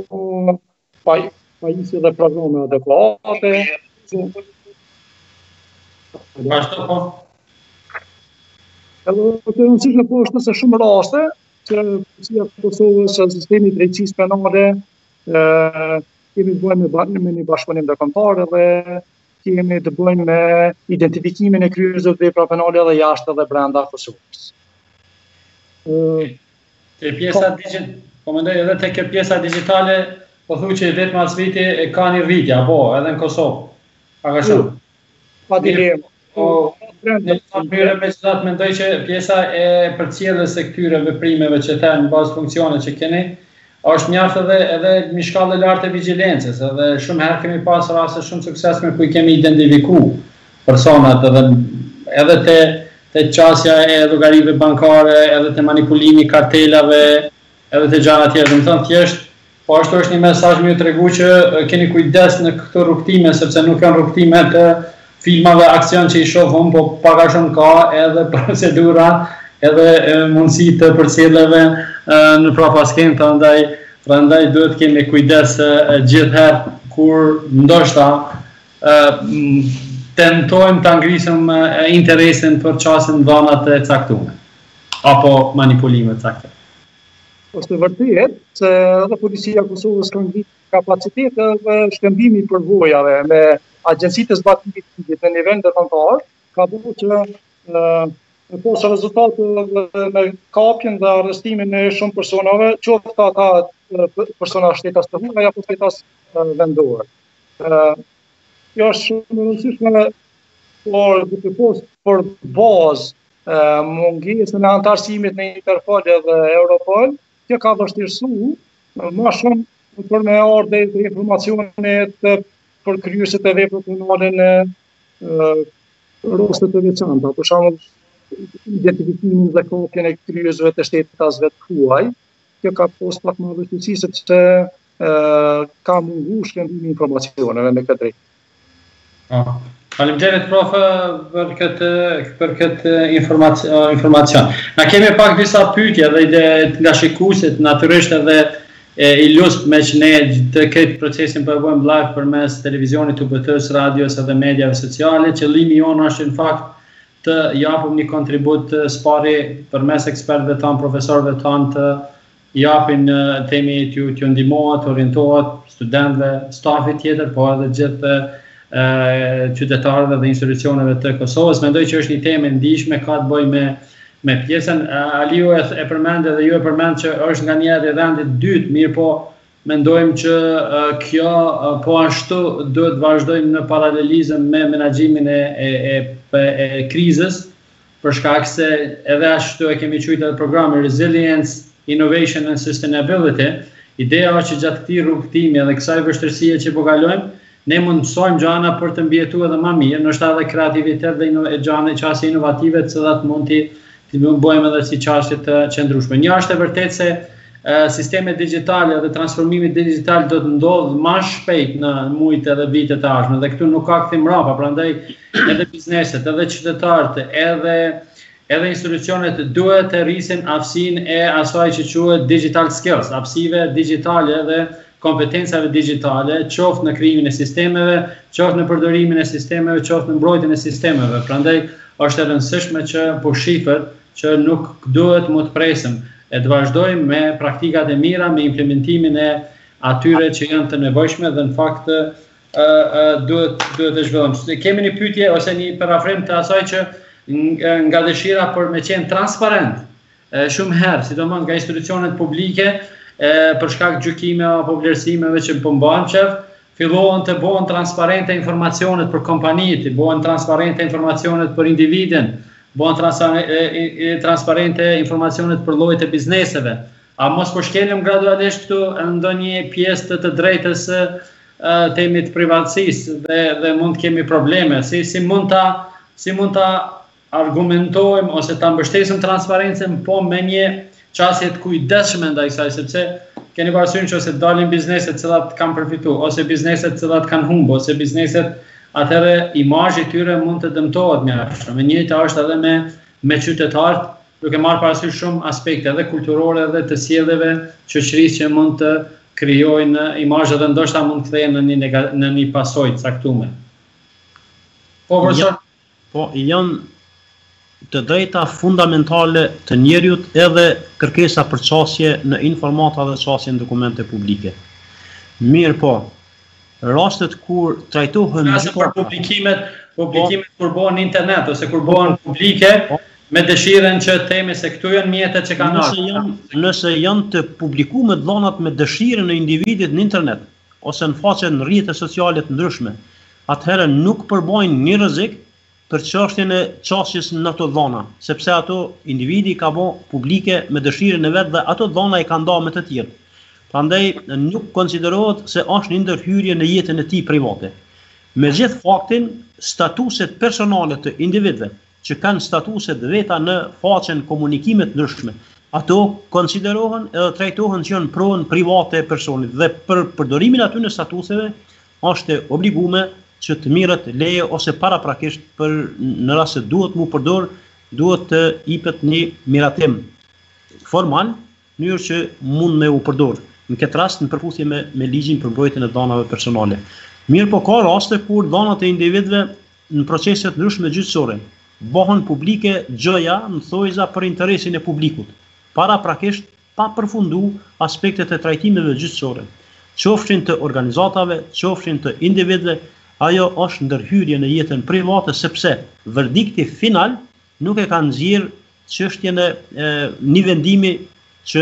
pajisje dhe programe adekuate. Vazhdo po. Edhe të rëndësishme po është nëse shumë raste që Policia e Kosovës, sistemi i drejtësisë penale, kemi të bëjmë me një bashkëpunim ndërkombëtar dhe kemi të bëjmë me identifikimin e kryerësve të vepra penale edhe jashtë dhe brenda Kosovës. Te pjesa po mendoj edhe te kjo pjesa digjitale, po thuaj që vetëm as viti e ka një rritje, apo edhe në Kosovë. Ka shumë. Pa dilemë. Në mënyrë megjithatë mendoj që pjesa e përcjelljes së këtyre veprimeve që në bazë funksione që keni është mjaft edhe në shkallë lartë e vigjilencës, edhe shumë herë kemi pas raste shumë suksesshme ku I kemi identifikuar personat edhe te qasja e llogarive bankare, edhe te manipulimi I kartelave, edhe te gjëra tjera. Domethënë thjesht po ashtu është një mesazh më I tregu që keni kujdes në këto rrugtime sepse nuk janë rrugtime të filmave aksion që I shohëm, po pak a shumë ka edhe procedura, edhe mundësi të përcjelljeve në prapaskenë, prandaj duhet kemi kujdes gjithherë kur ndoshta tentojmë ta ngrisim interesin për çastin dhënat e caktuara apo manipulime të caktuara. Është vërtet se edhe Policia e Kosovës ka ngritur kapacitete dhe shkëmbimi I përvojave me agjencitë të zbatimit të ligjit në nivel ndërkombëtar, ka bërë që pas rezultate me kapjen dhe arrestimin e shumë personave, qoftë ata persona shtetas të huaj apo shtetas vendor. Kjo është shumë e rëndësishme, por duke posë për bazë mungesën e antarësimit në Interpol dhe Europol, kjo ka vështirësuar më shumë për me ardhe të informacionet për kryerësit e veprave penale në raste të veçanta, për shembull identifikimin dhe kopjen e kryerësve të shtetasve të huaj. Kjo ka posë pak më vështirësi sepse ka munguar shkëmbimi I informacioneve me këtë drejtë. Faleminderit prof për këtë informacion. Na kemi pak disa pyetje dhe nga shikuesit natyrisht edhe I lusht me që ne të këtë procesin përvojmë live përmes televizionit, UBT-s, radios edhe medjave sociale. Qëllimi jonë është në fakt të japim një kontribut spari përmes ekspertëve tanë, profesorëve tanë të japin temi t'ju ndihmohet, orientohet studentëve, stafit tjetër, po edhe gjithë qytetarëve dhe institucioneve të Kosovës. Mendoj që është një temë e ndihshme, ka të bëjë me pjesën, Aliu e përmend dhe ju e përmend që është nga njerë rendit dytë, mirë po mendojmë që kjo po ashtu duhet vazhdojmë në paralelizëm me menaxhimin e krizës, për shkak se edhe ashtu e kemi quajtur programi Resilience, Innovation and Sustainability. Ideja është që gjatë këtij rrugtimi edhe kësaj vështirësie që po kalojmë, ne mund të mësojmë gjëra për të mbjetuar edhe më mirë, ndoshta edhe kreativitet dhe gjëra çështje inovative të cilat mund të bëjmë edhe si çështje të qëndrueshme. Një është e vërtetë se sistemet digjitale dhe transformimi digital do të ndodhë më shpejt në muajt edhe vitet e ardhshme dhe këtu nuk ka kthim mbrapa, prandaj edhe bizneset, edhe qytetarët, edhe institucionet duhet të rrisin aftësinë e asaj që quhet digital skills, aftësive digjitale dhe kompetencave digjitale, qoftë në krijimin e sistemeve, qoftë në përdorimin e sistemeve, qoftë në mbrojtjen e sistemeve. Prandaj është e rëndësishme që po shifet që nuk duhet më të presim, e të vazhdojmë me praktikat e mira, me implementimin e atyre që janë të nevojshme dhe në fakt duhet të zhvillojmë. Kemi një pyetje ose një parafrim të asaj që nga dëshira për me qenë transparent, shumë herë, sidomos nga institucionet publike, për shkak gjykime apo vlerësimeve që po mbahen qef, fillohen të bëhen transparente informacionet për kompanitë, bëhen transparente informacionet për individin, bëhen transparente informacionet për llojet e bizneseve. A mos po shkelim gradualisht këtu ndonjë pjesë të drejtës së temit privatësisë dhe mund të kemi probleme. Si mund ta argumentojmë ose ta mbështesim transparencën, po me një qasje të kujdesshme ndaj kësaj, sepse keni parasysh që ose dalin bizneset të cilat kanë përfituar, ose bizneset të cilat kanë humbur, ose bizneset atëherë imazhi I tyre mund të dëmtohet mjaftshëm. E njëjta është edhe me qytetarët, duke marrë parasysh shumë aspekte edhe kulturore edhe të sjelljeve shoqërisë që mund të krijojnë imazhe dhe ndoshta mund të kthehen në një pasojë të caktuar. Po profesor, po janë të drejta fundamentale të njeriut edhe kërkesa për çasje në informata dhe çasje në dokumente publike. Mirë po, rastet kur trajtohen për publikimet kur bëhen në internet ose kur bëhen publike me dëshirën që themi se këtu janë mjetet që kanë nëse janë të publikuar dhënat me dëshirën e individit në internet ose në faqe në rrjete sociale të ndryshme, atëherë nuk përbojnë një rrezik për çështjen e çasjes në ato dhëna, sepse ato individi ka bën publike me dëshirën e vet dhe ato dhëna i kanë ndarë me të tjerë. Prandaj nuk konsiderohet se është një ndërhyrje në jetën e tij private. Megjithë faktin, statuset personale të individëve që kanë statuset veta në faqen komunikime të ndryshme, ato konsiderohen edhe trajtohen që janë pronën private e personit dhe për përdorimin aty në statuseve është obligume që të mirët leje ose paraprakisht për në rast se duhet mu përdor, duhet të jepet një miratim formal, në mënyrë që mund me u përdor. Në këtë rast në përputhje me ligjin për mbrojtjen e dhënave personale. Mirë po ka raste kur dhënat e individëve në proceset ndryshme gjyqësore bëhen publike gjëja në thojza për interesin e publikut, paraprakisht pa përfundu aspektet e trajtimeve gjyqësore, qofshin të organizatave, qofshin të individëve. Ajo është ndërhyrje në jetën private sepse verdikti final nuk e ka nxjerr çështjen e një vendimi që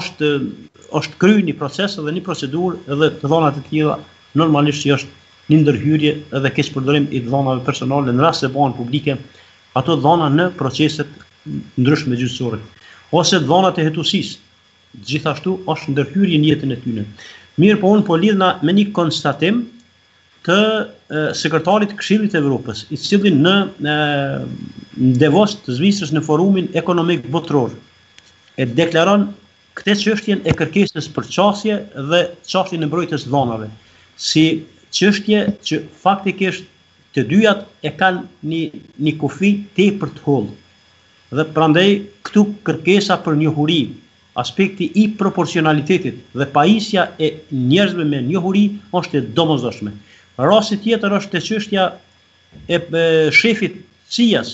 është kryer një proces dhe një procedurë edhe të dhënat e tilla normalisht që është një ndërhyrje edhe keq përdorim i dhënave personale në rast se bëhen publike ato dhëna në proceset ndryshme gjyqësore ose dhënat e hetusisë. Gjithashtu është ndërhyrje në jetën e tyre. Mirë po unë po lidhna me një konstatim të sekretarit të Këshillit të Evropës, i cili në Davos të Zvicrës në forumin ekonomik botror e deklaron këtë çështjen e kërkesës për çasje dhe çështjen e mbrojtjes dhënave si çështje që faktikisht të dyjat e kanë një kufi tepër të hollë. Dhe prandaj këtu kërkesa për njohuri, aspekti i proporcionalitetit dhe pajisja e njerëzve me njohuri është e domosdoshme. Rasti tjetër është çështja e shefit CIA-s,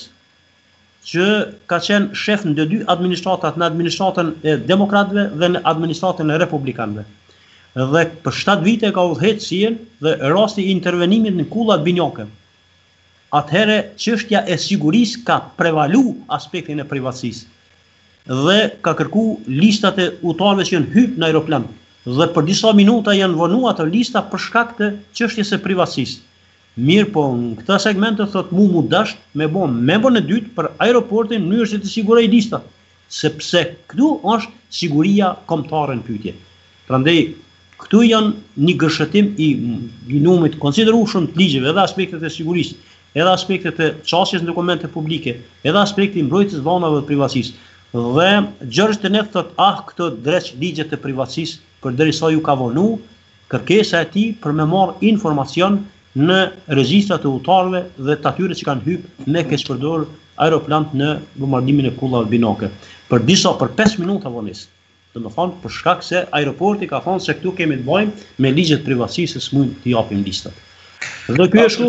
që ka qenë shef në dy administratat, në administratën e demokratëve dhe në administratën e republikanëve. Dhe për 7 vite ka udhëhequr CIA-n dhe rasti i intervenimit në kullat binjake. Atëherë çështja e sigurisë ka prevalu aspektin e privatësisë dhe ka kërku listat e udhëtarëve që janë hyrë në aeroplan. Dhe për disa minuta janë vënë ato lista për shkak të çështjes së privatësisë. Mirë po, në këtë segment thot mu dash me bën membrin e dytë për aeroportin në mënyrë që të siguroj listat, sepse këtu është siguria kombëtare në pyetje. Prandaj këtu janë një gërshëtim i numrit konsiderueshëm të ligjeve, edhe aspektet e sigurisë, edhe aspektet e çasjes në dokumente publike, edhe aspekti i mbrojtjes dhënave të privatësisë. Dhe George Tenet thot, këto dreq ligjet e privatësisë përderisa ju ka vonu kërkesa e tij për me marrë informacion në regjistrat e udhëtarëve dhe të atyre që kanë hyrë me keqpërdor aeroplan në bombardimin e kullave binake. Për 5 minuta vonesë. Domethënë për shkak se aeroporti ka thënë se këtu kemi të bëjmë me ligjet e privatësisë, s'mund t'i japim listat. Dhe ky është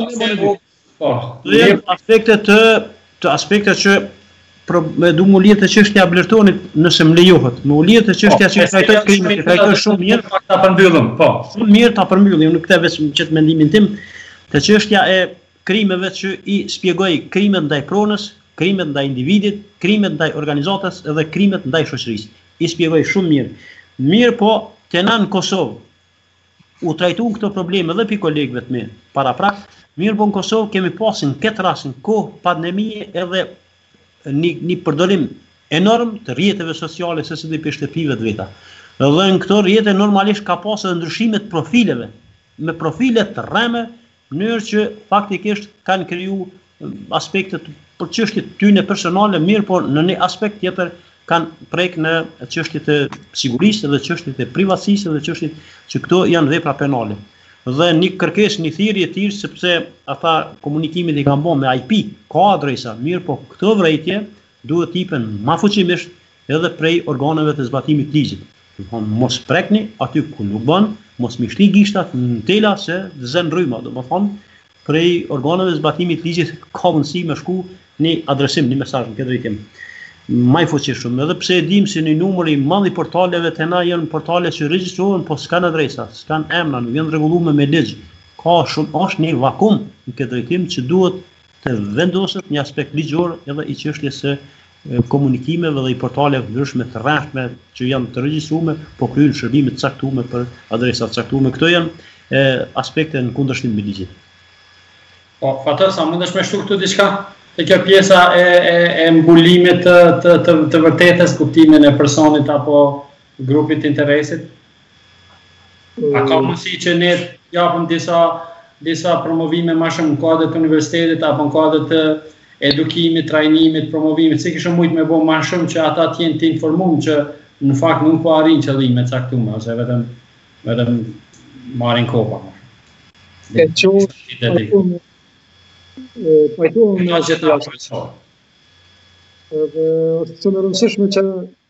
shumë aspekte që me du më lidhë të çështja e Blertonit nëse më lejohet. Më lidhë të çështja që trajtoj krimin, trajtoj shumë mirë. Ta përmbyllim, po. Shumë mirë ta përmbyllim, nuk këtë vetëm çet mendimin tim, të çështja e krimeve që i shpjegoj krimet ndaj pronës, krimet ndaj individit, krimet ndaj organizatës dhe krimet ndaj shoqërisë. I shpjegoj shumë mirë. Mirë po, te na në Kosovë u trajtuan këto probleme edhe pi kolegëve të mi paraprak. Mirë po në Kosovë kemi pasur këtë rast në kohë pandemie edhe një përdorim enorm të rrjeteve sociale se si për shtëpive të veta. Dhe në këto rrjete normalisht ka pasur edhe ndryshime të profileve, me profile të rreme, në mënyrë që faktikisht kanë kriju aspektet për çështjet tyne personale, mirë por në një aspekt tjetër kanë prek në çështjet e sigurisë dhe çështjet e privatësisë dhe çështjet që këto janë vepra penale. Dhe një kërkesë, një thirrje e tillë sepse ata komunikimet i kanë bën me IP, ka adresa, mirë po këto vrejtje duhet t'ipen ma fuqimisht edhe prej organeve të zbatimit ligjit. Mos prekni aty ku nuk bën, mos mi shti gishtat në tela se zën rryma, do më thonë, prej organeve zbatimit ligjit ka mundësi me shku një adresim, një mesazh në këtë drejtim. Maj fuqishëm, edhe pse e dim si një numër i madh i portaleve të na janë portale që regjistrohen, po s'kan adresa, s'kan emra, nuk janë rregulluar me ligj. Është një vakum në këtë drejtim që duhet të vendoset një aspekt ligjor edhe i çështjes së komunikimeve dhe i portaleve ndryshme të rrethme që janë të regjistruar, po kryejnë shërbime të caktuara për adresa të caktuara. Këto janë aspekte në kundërshtim me ligjin. Po, Fatos, a mundesh me shtu këtu diçka? Te kjo pjesa e mbulimit të vërtetës, kuptimin e personit apo grupit të interesit? A ka mundësi që ne japim disa promovime ma shumë në kuadër të universitetit apo në kuadër të edukimit, trajnimit, promovimit, si kishë mujtë me bo ma shumë që ata t'jenë të informuar që në fakt nuk po arrin qëllimet caktuara, ose vetëm marrin kopa. Pajtohem në gjithë profesor. Edhe është shumë e rëndësishme që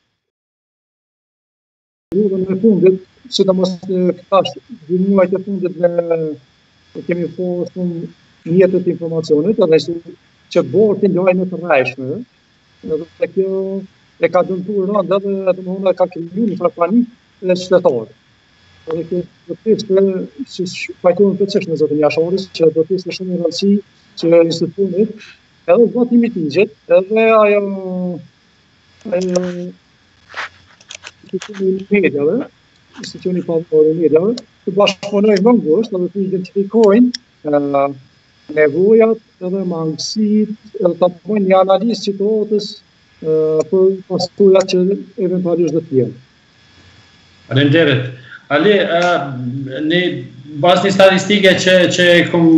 rrugën e fundit, sidomos këta 2 muajt e fundit ne kemi po shumë mjetet të informacionit, edhe që bortin lojnë të rrejshme, edhe kjo e ka dëmtuar rënda dhe domthonë ka kriju një panik dhe qytetarë. Edhe kjo do të ishte, si pajtohem përçesh në zotën Jashoris, që do të ishte shumë e rëndësi që institucionit, edhe zbatimit ligjit, edhe ajo institucioni mediave, institucioni pavarur i mediave, të bashkëpunojnë më ngushtë dhe të identifikojnë nevojat edhe mangësit, edhe të bëjnë një analizë situatës për pasojat që eventualisht do të jenë. Faleminderit. Ali, në bazë një statistike që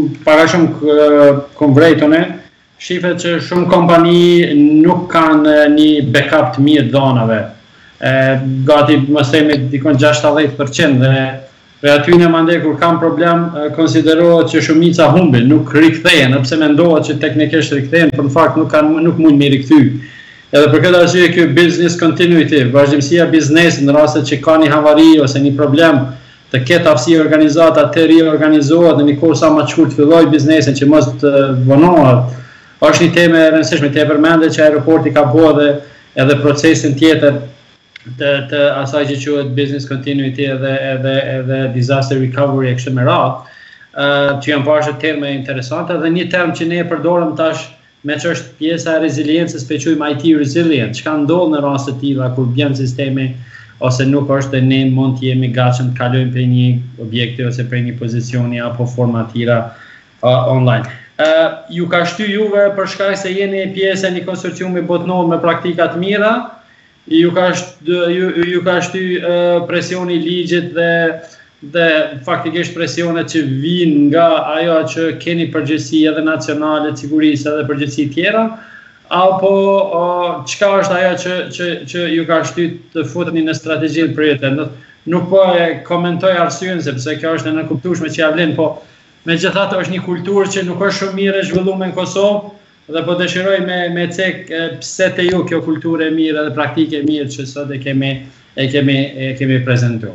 kom vrejtone, shifet që shumë kompani nuk kanë një backup të mirë dhonave. Gati mos themi dikon 60% dhe për aty në mande kur kam problem, konsiderohet që shumica humbin, nuk rikthehen, pse mendohet që teknikisht rikthehen, por në fakt nuk mund me rikthy. Edhe për këtë arsye ky business continuity, vazhdimësia e biznesit në rastet që ka një havari ose një problem, të ketë aftësi organizata të riorganizohet në një kohë sa më të shkurt filloj biznesin që mos të vonohet. Është një temë e rëndësishme, te përmendet që aeroporti ka bërë edhe procesin tjetër të asaj që quhet business continuity edhe disaster recovery e kështu me radhë, që janë bashkë terme interesante dhe një term që ne e përdorëm tash me që është pjesa e reziliencës, pe quajmë IT resilient, çka ndodh në raste të tilla kur bjen sistemi ose nuk është dhe ne mund të jemi gatshëm të kalojmë për një objekti ose për një pozicioni apo forma tira online. Ju ka shty juve për shkak se jeni pjesë e një konsorciumi botëror me praktika të mira, ju ka shty presioni i ligjit dhe faktikisht presionet që vinë nga ajo që keni përgjegjësi edhe nacionale, sigurisë edhe përgjegjësi tjera, apo çka është ajo që ju ka shty të futeni në strategjinë prioritet. Nuk po e komentoj arsyen sepse kjo është e nënkuptueshme që ja vlen, po megjithatë është një kulturë që nuk është shumë mirë e zhvilluar në Kosovë dhe po dëshiroj me cek pse te ju kjo kulturë e mirë dhe praktike e mirë që sot e kemi prezantuar.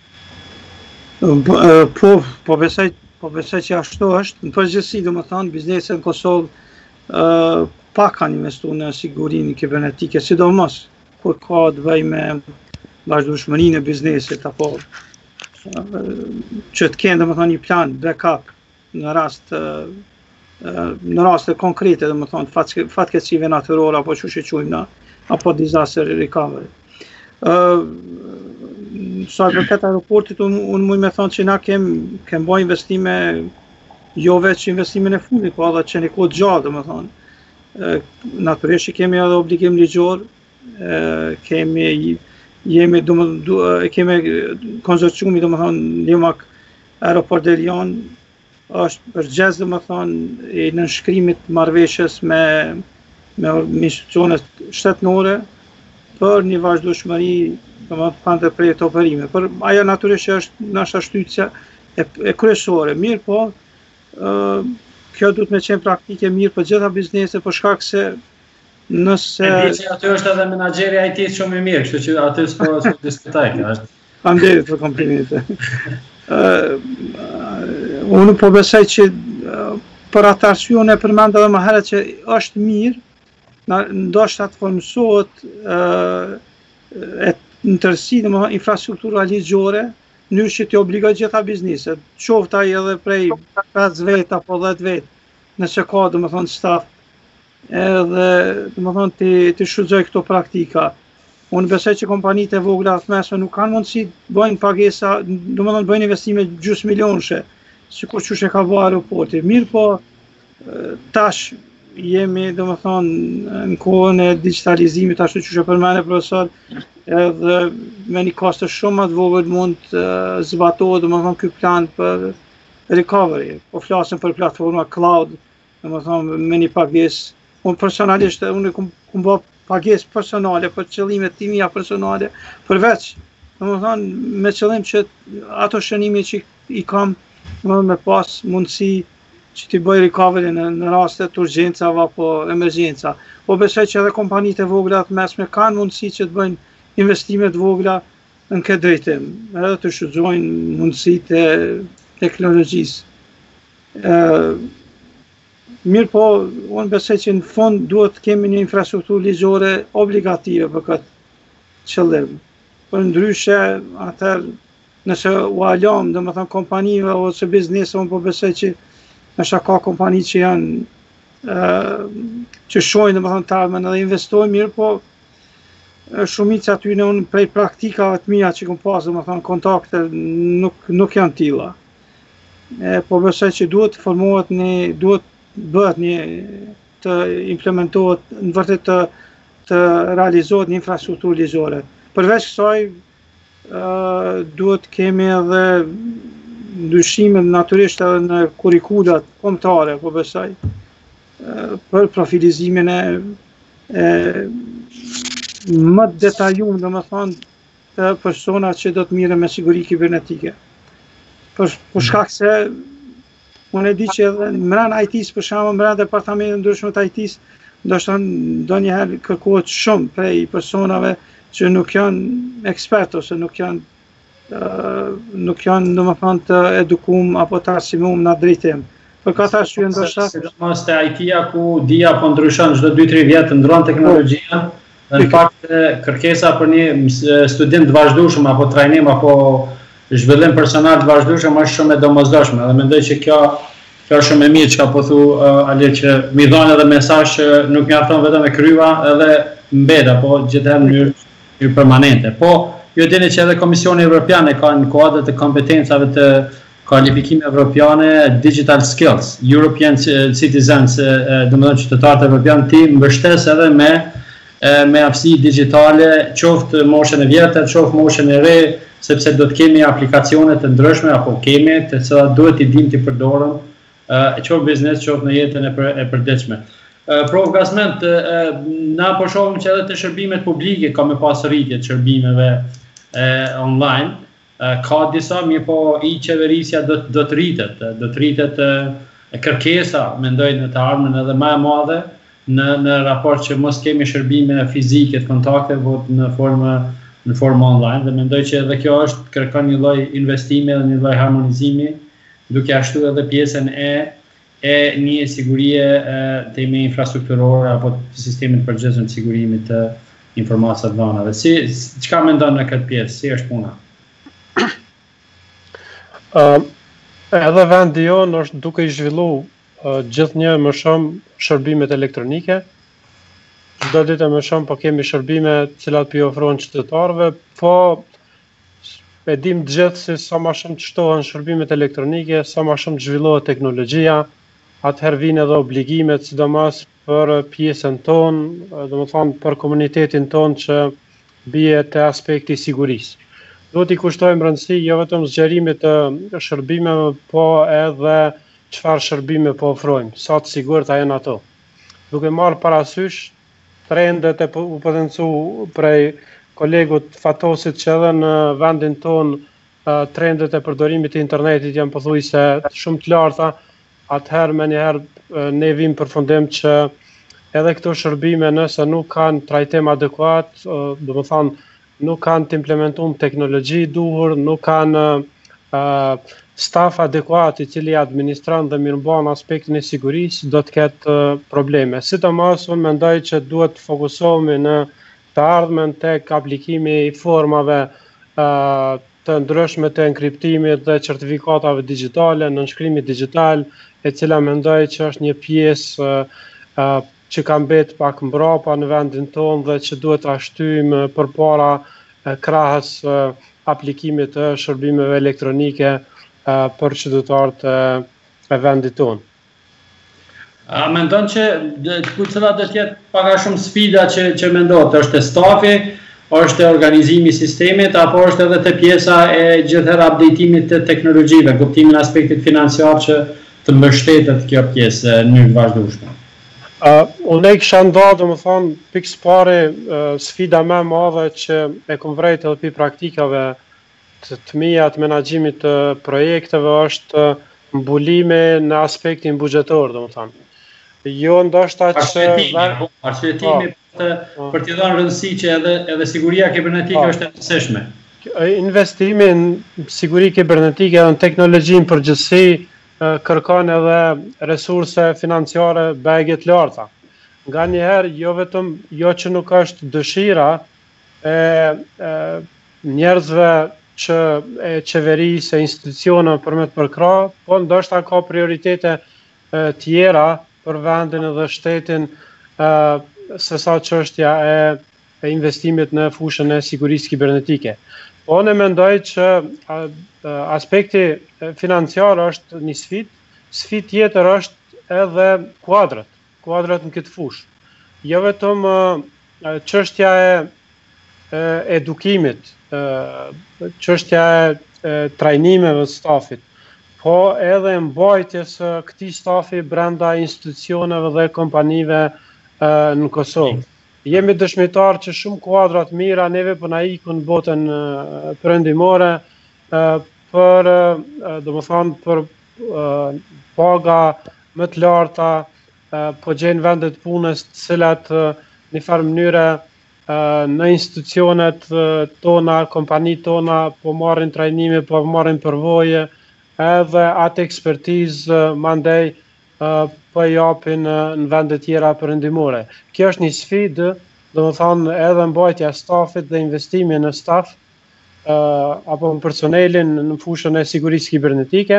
Po besoj që ashtu është. Në përgjithësi, domethënë, biznesi në Kosovë pak kanë investuar në sigurinë kibernetike, sidomos kur ka të bëjë me vazhdueshmërinë e biznesit apo që të kenë domethënë një plan backup në raste konkrete, domethënë fatkeqësive natyrore apo çu quajmë na, apo disaster recovery. Sa për këtë aeroportit, unë mund me thonë që na kem bëj investime, jo veç investimin e fundit, po edhe që një kohë gjallë, domethënë. Natyrisht kemi edhe obligim ligjor, kemi konsorciumi, domethënë Limak Aeroport Delian është përgjegjës, domethënë i nënshkrimit marrëveshjes me institucionet shtetërore për një vazhdueshmëri pa ndërprerje të operime. Por ajo natyrisht është nashta shtytja e kryesore. Mirë, po kjo duhet me qenë praktike mirë për gjitha bizneset, për shkak se Nëse... E di që aty është edhe menaxheri IT shumë i mirë, kështu që aty s'po diskutoj kjo është. Faleminderit për komplimente. Unë po besoj që për atë arsye unë e përmend edhe më herët që është mirë, ndoshta të formësohet në tërësi domethënë infrastruktura ligjore, në mënyrë që të obligoj gjitha bizneset, qoftë ai edhe prej 5 vet apo 10 vet, nëse ka domethënë staf, edhe domethënë të shfrytëzoj këto praktika. Unë besoj që kompanitë e vogla të mesme nuk kanë mundësi të bëjnë pagesa, domethënë bëjnë investime gjysmë milionëshe, sikur çush e ka bërë aeroporti. Mirë po tash jemi domethënë në kohën e digitalizimit, ashtu siç e përmendë profesor, edhe me një kosto shumë më të vogël mund të zbatohet domethënë ky plan për recovery. Po flasim për platforma cloud, domethënë me një pagesë. Unë personalisht kum bë pagesë personale për qëllime të mia personale, përveç domethënë me qëllim që ato shënime që i kam me pas mundësi që t'i bëj recovery në raste të urgjencave apo emergjenca. Po besoj që edhe kompanitë e vogla të mesme kanë mundësi që të bëjnë investime të vogla në këtë drejtim, edhe të shfrytëzojnë mundësitë e teknologjisë. Mirë po, unë besoj që në fund duhet të kemi një infrastrukturë ligjore obligative për këtë qëllim. Për ndryshe, atëherë nëse u alëm, domethënë kompanive ose biznese, unë po besoj që nëse ka kompani që janë që shohin domethënë të ardhmen edhe investojnë mirë, po shumica aty në unë prej praktikave të mia që kam pas domethënë kontakte nuk janë tilla. Po besoj që duhet të formohet duhet bëhet të implementohet në vërtet të realizohet një infrastrukturë ligjore. Përveç kësaj duhet kemi edhe ndryshime natyrisht edhe në kurrikulat kombëtare, po besoj, për profilizimin e më detajuar, domethënë, të personat që do të mirën me siguri kibernetike. Për shkak se unë e di që edhe brenda IT-s, për shembull, brenda departamentit ndryshme të IT-s, ndoshta ndonjëherë kërkohet shumë prej personave që nuk janë ekspert ose nuk janë domethënë të edukuar apo të arsimuar në drejtim. Për këtë arsye ndoshta sidomos te IT-ja ku dia po ndryshon çdo 2-3 vjet, ndron teknologjia, në fakt kërkesa për një student të vazhdueshëm apo trajnim apo zhvillim personal të vazhdueshëm është shumë e domosdoshme dhe mendoj që kjo është shumë e mirë çka po thu Ale që mi dhanë edhe mesazh që nuk mjafton vetëm e kryva edhe mbet apo gjithë në mënyrë permanente. Po ju dini që edhe Komisioni Evropian ka në kuadër të kompetencave të kualifikimeve evropiane Digital Skills, European Citizens, domethënë qytetarët evropian ti mbështes edhe me aftësi digjitale, qoftë moshën e vjetër, qoftë moshën e re, sepse do të kemi aplikacione të ndryshme apo kemi të cilat duhet i dim të përdoren qoftë biznes, qoftë në jetën e përditshme. Prof Gazment, na po shohim që edhe të shërbimet publike ka me pas rritje të shërbimeve online. Ka disa, mirë po i qeverisja do të rritet kërkesa, mendoj në të ardhmen edhe më e madhe në raport që mos kemi shërbime fizike të kontakte, vot në formë online, dhe mendoj që edhe kjo është kërkon një lloj investime dhe një lloj harmonizimi, duke ashtu edhe pjesën e një sigurie të ime infrastrukturore apo të sistemit përgjithshëm të sigurimit të informaciave të dhënave. Çka mendon në këtë pjesë? Si është puna? Edhe vendi jonë është duke i zhvilluar gjithnjë më shumë shërbimet elektronike. Çdo ditë më shumë po kemi shërbime të cilat po i ofrohen qytetarëve, po e dim gjithë se sa më shumë të shtohen shërbimet elektronike, sa më shumë zhvillohet teknologjia, atëherë vijnë edhe obligimet, sidomos për pjesën tonë, domethënë për komunitetin tonë që bie te aspekti i sigurisë. Duhet i kushtojmë rëndësi jo vetëm zgjerimit të shërbimeve, po edhe çfarë shërbime po ofrojmë, sa të sigurta janë ato. Duke marrë parasysh trendet e u potencu prej kolegut Fatosit që edhe në vendin ton trendet e përdorimit të internetit janë pothuajse shumë të larta, atëherë me njëherë ne vim përfundim që edhe këto shërbime nëse nuk kanë trajtim adekuat, do të thonë nuk kanë të implementuar teknologji duhur, nuk kanë staf adekuat I cili administron dhe mirëmban aspektin e sigurisë, do të ketë probleme. Sidomos unë mendoj që duhet të fokusohemi në të ardhmen tek aplikimi I formave të ndryshme të enkriptimit dhe certifikatave digjitale, nënshkrimit digital, e cila mendoj që është një pjesë që ka mbet pak mbrapa në vendin tonë dhe që duhet ta shtyjmë përpara krahas aplikimit të shërbimeve elektronike për qytetarët e vendit tonë. A mendon që cilat do të jetë pak a shumë sfida që mendohet, është stafi, është organizimi I sistemit, apo është edhe të pjesa e gjithëherë updateimit të teknologjive, kuptimin aspektit financiar që të mbështetet kjo pjesë në mënyrë vazhdueshme? Unë kisha ndarë, domethënë, pikë pare sfida më e madhe që e kam vrejtë edhe pi praktikave të mia të menaxhimit të projekteve është mbulimi në aspektin buxhetor, domethënë. Jo ndoshta që arsyetimi për t'i dhënë rëndësi që edhe siguria kibernetike është e rëndësishme. Investimi në siguri kibernetike dhe në teknologjinë përgjithësi kërkon edhe resurse financiare bëjgje të larta. Nganjëherë jo që nuk është dëshira e njerëzve që e qeverisë e institucioneve për me të përkrah, po ndoshta ka prioritete tjera për vendin dhe shtetin se sa çështja e investimit në fushën e sigurisë kibernetike. Po unë mendoj që aspekti financiar është një sfidë tjetër është edhe kuadrat në këtë fushë. Jo vetëm çështja e edukimit, çështja e trajnimeve të stafit, po edhe mbajtjes së këtij stafi brenda institucioneve dhe kompanive në Kosovë. Jemi dëshmitar që shumë kuadra të mira neve po na ikun në botën perëndimore për domethënë për paga më të larta, po gjejnë vende të punës të cilat në një farë mënyre në institucionet tona, kompanitë tona po marrin trajnime, po marrin përvoje, edhe atë ekspertizë mandej po japin në vende tjera perëndimore. Kjo është një sfidë, domethënë edhe mbajtja e stafit dhe investimi në staf apo në personelin në fushën e sigurisë kibernetike.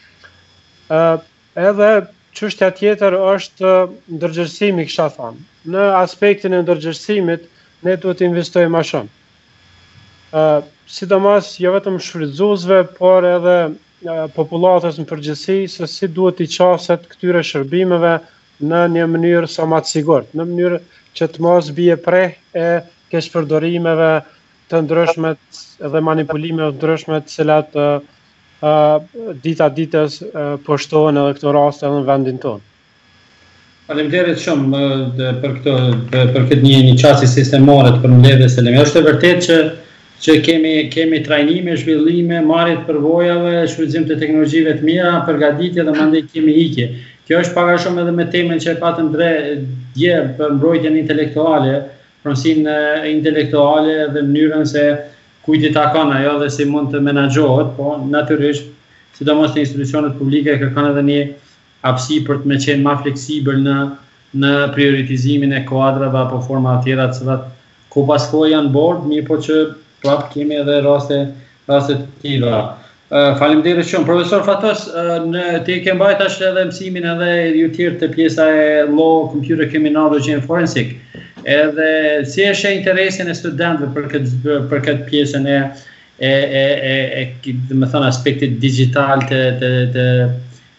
Edhe çështja tjetër është ndërgjegjësimi, kisha thënë. Në aspektin e ndërgjegjësimit ne duhet të investojmë më shumë. Sidomos jo vetëm shfrytëzuesve, por edhe popullatës në përgjithësi se si duhet I qaset këtyre shërbimeve në një mënyrë sa më të sigurt, në mënyrë që të mos bie preh e keqpërdorimeve të ndryshme dhe manipulimeve të ndryshme të cilat dita ditës po shtohen edhe këto raste edhe në vendin tonë. Faleminderit shumë për këtë një çasti sistemore të përmbledhjes së lëmë. Është e vërtetë që kemi trajnime, zhvillime, marrje të përvojave, shfrytëzim të teknologjive të mira, përgatitje dhe mandej kemi ikje. Kjo është pak a shumë edhe me temën që e patëm dje për mbrojtjen intelektuale, pronësinë intelektuale dhe mënyrën se kujt I takon ajo dhe si mund të menaxhohet, po natyrisht, sidomos në institucionet publike kërkon edhe një hapësi për të më qenë më fleksibël në prioritizimin e kuadrave apo formave tjera të cilat ku pas kohë janë bord, mirë po që prapë kemi edhe raste të tilla. Faleminderit shumë. Profesor Fatos, ti ke mbajtur tash edhe mësimin edhe ju tjerë të pjesa e Law, Computer Criminology and Forensic. Edhe si është interesin e studentëve për këtë pjesën e domethënë aspektit digital të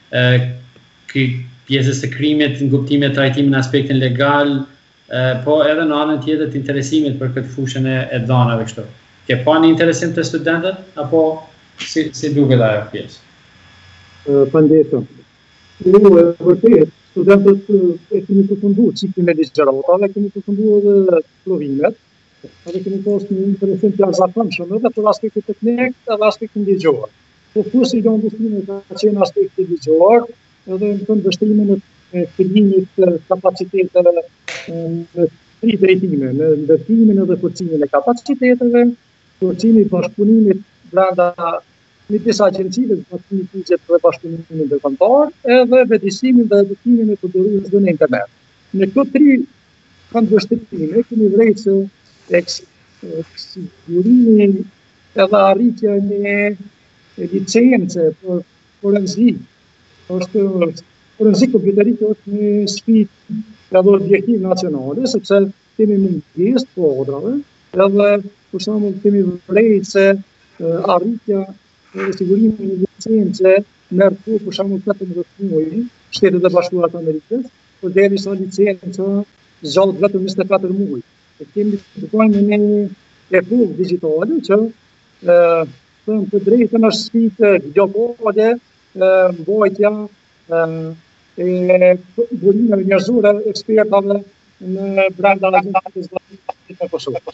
pjesës së krimit, në kuptimin e trajtimit në aspektin legal, po edhe në anën tjetër të interesimit për këtë fushën e dhënave kështu. Ke pa një interesim të studentët, apo si duket ajo pjesë? Përndetë. Vërtet, studentët e kemi përfundu ciklin e ligjëratave, kemi përfundu edhe provimet, edhe kemi pas një interesim të jashtëzakonshëm edhe për aspektin teknik edhe aspektin ligjor. Po kursi do ndërsimi ka qenë aspekti ligjor, edhe në vështrimin krijimit kapaciteteve në 3 drejtime, në ndërtimin edhe forcimin e kapaciteteve, forcimin e bashkëpunimit brenda midis agjencive të bashkëpunimit dhe bashkëpunimit ndërkombëtar, edhe vetëdijsimin dhe edukimin e përdoruesve në internet. Në këto 3 këndvështrime kemi vlerë se sigurimi edhe arritja e licence për forenzik, forenzik kompjuterik është një sfidë edhe objektiv nacionale, sepse kemi mungesë të kodrave, edhe për shembull kemi vlerë se arritja e sigurimit në licence merr kohë për shembull 14 muaj, Shtetet e Bashkuara të Amerikës, përderisa licenca zgjat vetëm 24 muaj. Kemi të bëjmë në një epokë digjitale që të drejtën është sfidë videokode, mbajtja e burimeve njerëzore ekspertave në brenda agjencive të Kosovës.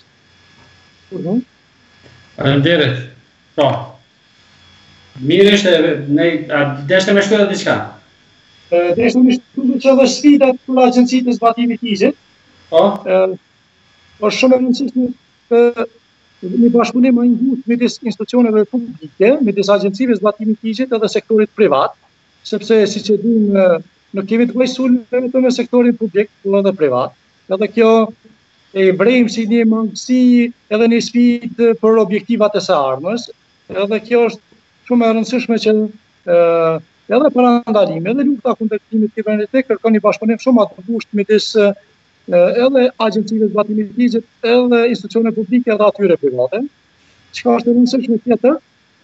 Faleminderit. Po. Mirë ishte, deshte me shkruar diçka? Deshte me shkruar që edhe sfidat për agjencitë të zbatimit të ligjit. Po. Është shumë e rëndësishme një bashkëpunim më i ngushtë midis institucioneve publike, midis agjencive të zbatimit të ligjit edhe sektorit privat, sepse siç e dimë nuk kemi të bëjmë sulme vetëm me sektorin publik, por edhe privat. Edhe kjo e vrejmë si një mangësi edhe një sfidë për objektivat e së ardhmes. Edhe kjo është shumë e rëndësishme që edhe parandalimi, edhe lufta kundër krimit kibernetik kërkon një bashkëpunim shumë të ngushtë midis edhe agjencive të zbatimit të ligjit, edhe institucione publike edhe atyre private. Çka është e rëndësishme tjetër,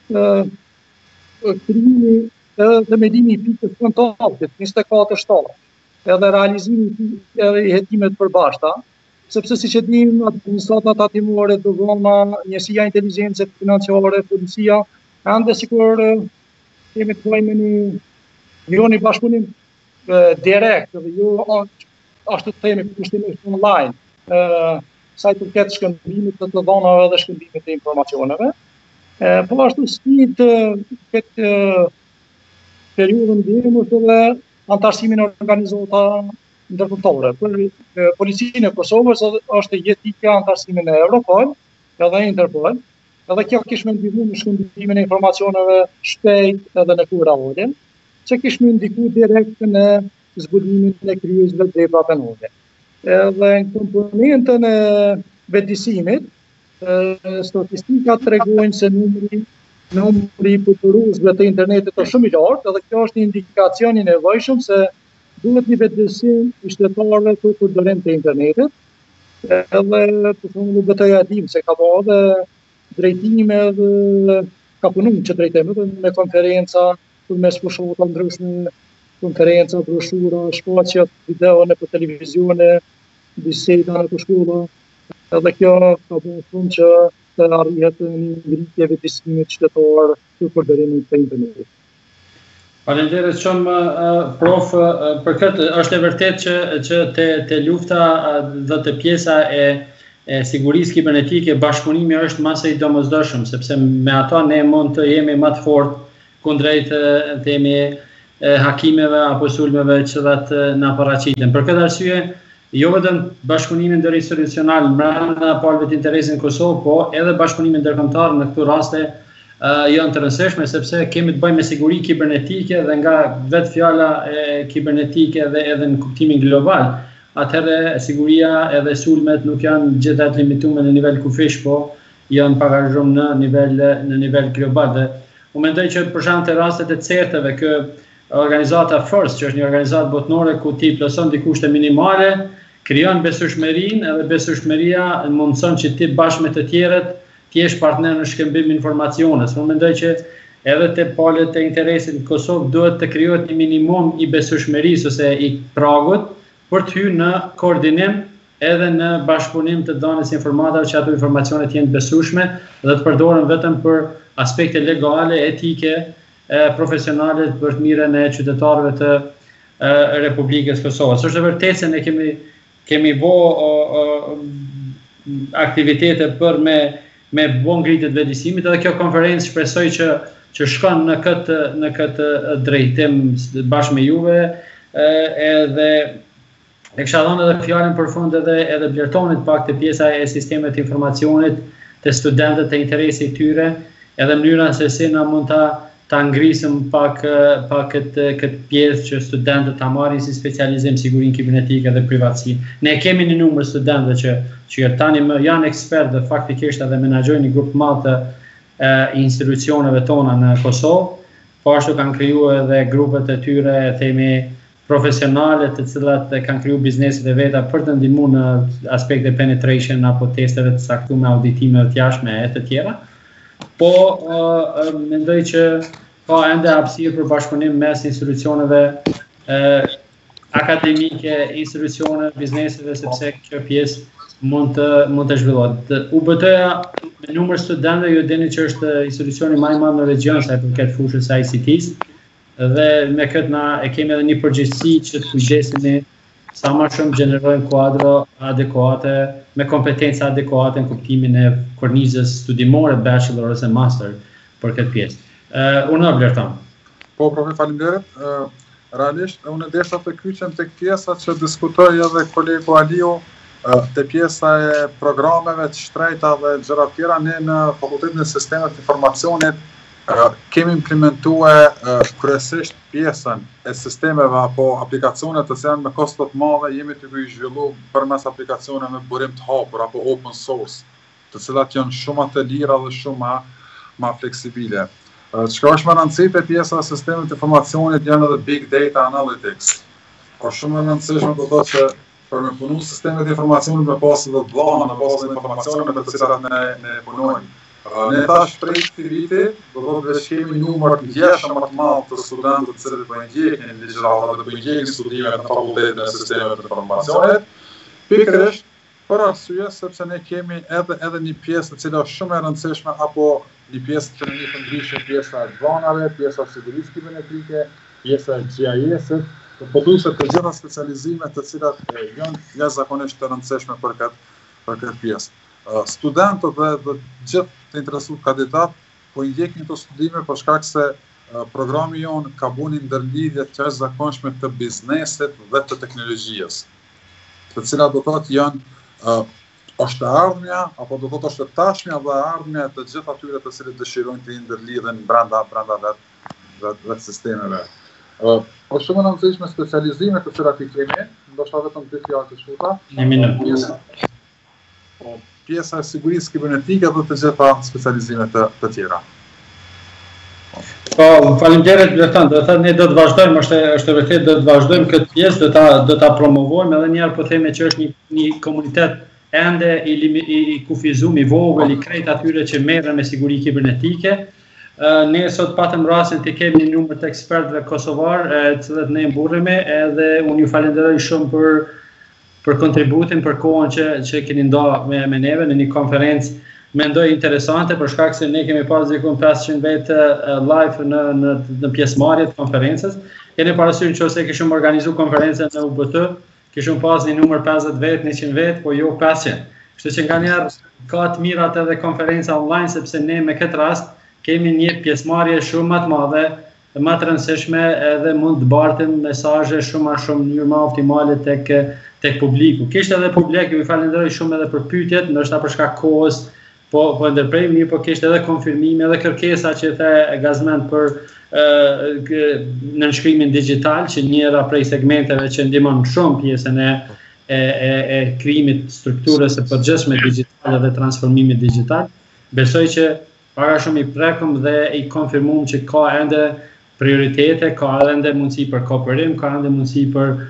krijimi dhe mendimi i pikës kontaktit 24/7, edhe realizimi edhe i hetimet përbashkëta, sepse siç e dimë administratat tatimore, dogana, njësia inteligjencë financiare, policia, ende sikur kemi të bëjmë një bashkëpunim direkt, dhe jo ashtu të themi kushtimisht online, sa i përket shkëmbimit të dhënave dhe shkëmbimit të informacioneve. Po ashtu sfidë këtë periudhën ndihmë është edhe antarësimin e organizatave ndërkombëtare. Për policinë e Kosovës është jetika antarësimin e Europol edhe Interpol. Edhe kjo kishme ndihmu në shkëmbimin e informacioneve shpejt edhe në kohë reale, që kishme ndiku direkt në zbulimin e kryesve të vepra penale. Edhe në komponentën e vetëdijsimit, statistikat tregojnë se numri përdoruesve të internetit është shumë i lartë, edhe kjo është një indikacion i nevojshëm se duhet një vetëdijsim i shtetarëve për përdorim të internetit. Edhe për shembull BT-ja e dim se ka bërë edhe drejtime dhe ka punuar që drejtime me konferenca përmes fushave të ndryshme, konferenca, broshura, shfaqje video nëpër televizione, biseda në shkolla. Edhe kjo ka bërë shumë që të arrihet një ngritje vetëdijsimit shtetar për përdorimin të internetit. Faleminderit shumë prof, për këtë është e vërtet që te lufta dhe të pjesa e sigurisë kibernetike bashkëpunimi është masa i domosdoshëm, sepse me ato ne mund të jemi më të fortë kundrejt themi hakimeve apo sulmeve që na paraqiten. Për këtë arsye, jo vetëm bashkëpunimin ndërinstitucional brenda palëve të interesit në Kosovë, po edhe bashkëpunimin ndërkombëtar në këto raste janë të rëndësishme sepse kemi të bëjmë me siguri kibernetike dhe nga vetë fjala kibernetike dhe edhe në kuptimin global, atëherë siguria edhe sulmet nuk janë gjithat limituar në nivel kufish, po janë parazhum në nivel global. Dhe u mendoj që për shembull të rastet e certeve kë organizata FIRST, që është një organizatë botnore ku ti plotson dikushte minimale, krijon besueshmërinë edhe besueshmëria mundson që ti bashkë me të tjerët ti jesh partner në shkëmbim informaciones. Unë mendoj që edhe te palët e interesit në Kosovë duhet të krijohet një minimum i besueshmërisë ose i pragut për të hyrë në koordinim edhe në bashkëpunim të dhënies informatave që ato informacionet jenë besueshme dhe të përdoren vetëm për aspekte legale, etike, profesionale për të mirën e qytetarëve të Republikës Kosovës. Është e vërtetë se ne kemi bërë aktivitete për me bon ngritje të vetëdijsimit, edhe kjo konferencë shpresoj që shkon në këtë drejtim bashkë me juve, edhe e kisha dhënë edhe fjalën për fund edhe vlerëtonit pak të pjesa e sistemet informacionit të studentët të interesit tyre, edhe mënyra se si na mund ta ngrisim pak këtë pjesë që studentët ta marrin si specializim sigurinë kibernetike dhe privatësi. Ne kemi një numër studentëve që tani më janë ekspertë dhe faktikisht edhe menaxhojnë një grup madh të institucioneve tona në Kosovë, po ashtu kanë krijuar edhe grupet e tyre, themi profesionale të cilat kanë kriju bizneset e veta për të ndihmuar në aspekte penetration apo testeve të saktuara me auditime të jashtme e të tjera. Po mendoj që ka ende hapësirë për bashkëpunim mes institucioneve akademike, institucione, bizneseve, sepse kjo pjesë mund të zhvillohet. UBT-ja me numër studentëve ju dini që është institucioni më i madh në region sa i përket fushës së ICT-s. Dhe me këtë na e kemi edhe një përgjegjësi që të kujdesemi sa më shumë gjenerojmë kuadro adekuate me kompetenca adekuate në kuptimin e kornizës studimore, bachelor ose master për këtë pjesë. Unë vlerëton. Po, profesor, faleminderit. Realisht, unë desha të kyçem tek pjesa që diskutoi edhe kolegu Aliu, te pjesa e programeve të shtrejta dhe gjëra të tjera. Ne në Fakultetin e Sistemet të Informacionit kemi implementuar kryesisht pjesën e sistemeve apo aplikacionet të cilat me kosto të mëdha jemi të zhvilluar përmes aplikacioneve me burim të hapur apo open source, të cilat janë shumë të lira dhe shumë më fleksibile. Çka është më rëndësishme te pjesa e sistemeve të informacionit janë edhe big data analytics. Po shumë më rëndësishme do të thotë që për me punu sistemet e informacionit me pasë dhe dhona në bazë të informacionit me të cilat ne punojmë. Ne tash prej këtij viti do të kemi numër të gjashtë më të madh të studentëve të cilët po ndjekin ligjëratat dhe po ndjekin studimet në Fakultetin e Sistemeve të Informacionit. Pikërisht për arsye sepse ne kemi edhe një pjesë e cila është shumë e rëndësishme apo një pjesë që ne ndryshim pjesa e dronave, pjesa e sigurisë kibernetike, pjesa e GIS-it, po duhet të gjitha specializimet të cilat janë jashtëzakonisht të rëndësishme për këtë pjesë. Studentët dhe gjithë të interesuar kandidat po i ndjekin këto studime për shkak se programi jonë ka bënë ndërlidhje të jashtëzakonshme të biznesit dhe të teknologjisë, të cilat do të thotë janë është ardhmja apo do të thotë është tashmja dhe ardhmja të gjithë atyre të cilët dëshirojnë të ndërlidhen brenda vetë sistemeve. Po shumë në rëndësishme specializime të cilat i kemi, ndoshta vetëm 2 fjalë të shkurta. Një minutë. Pjesa e sigurisë kibernetike dhe të gjitha specializimet të tjera. Po, faleminderit vlerëton. Do të thotë ne do të vazhdojmë, është vërtet do të vazhdojmë këtë pjesë, do ta promovojmë edhe një herë po themi që është një komunitet ende i kufizuar, i vogël, i krejt atyre që merren me siguri kibernetike. Ne sot patëm rastin të kemi një numër të ekspertëve kosovar, të cilët ne mburremi, edhe unë ju falenderoj shumë për kontributin, për kohën që keni ndarë me neve në një konferencë mendoj interesante për shkak se ne kemi pas diku 500 vetë live në pjesëmarrje të konferencës. Keni parasysh nëse kishim organizuar konferencën në UBT, kishim pas një numër 50 vetë, 100 vetë, po jo 500. Kështu që nganjëherë ka të mirat edhe konferenca online sepse ne me këtë rast kemi një pjesëmarrje shumë më të madhe, më të rëndësishme edhe mund të bartim mesazhe shumë më optimale tek publiku. Kishte edhe publik, ju falenderoj shumë edhe për pyetjet, ndoshta për shkak kohës, po ndërprej mirë, po kishte edhe konfirmime edhe kërkesa që the Gazmend për nënshkrimin digjital, që njëra prej segmenteve që ndihmon shumë pjesën e krijimit strukturës së përgjithshme digjitale dhe transformimit digjital. Besoj që para shumë i prekëm dhe i konfirmuam që ka ende prioritete, ka ende mundësi për kooperim, ka ende mundësi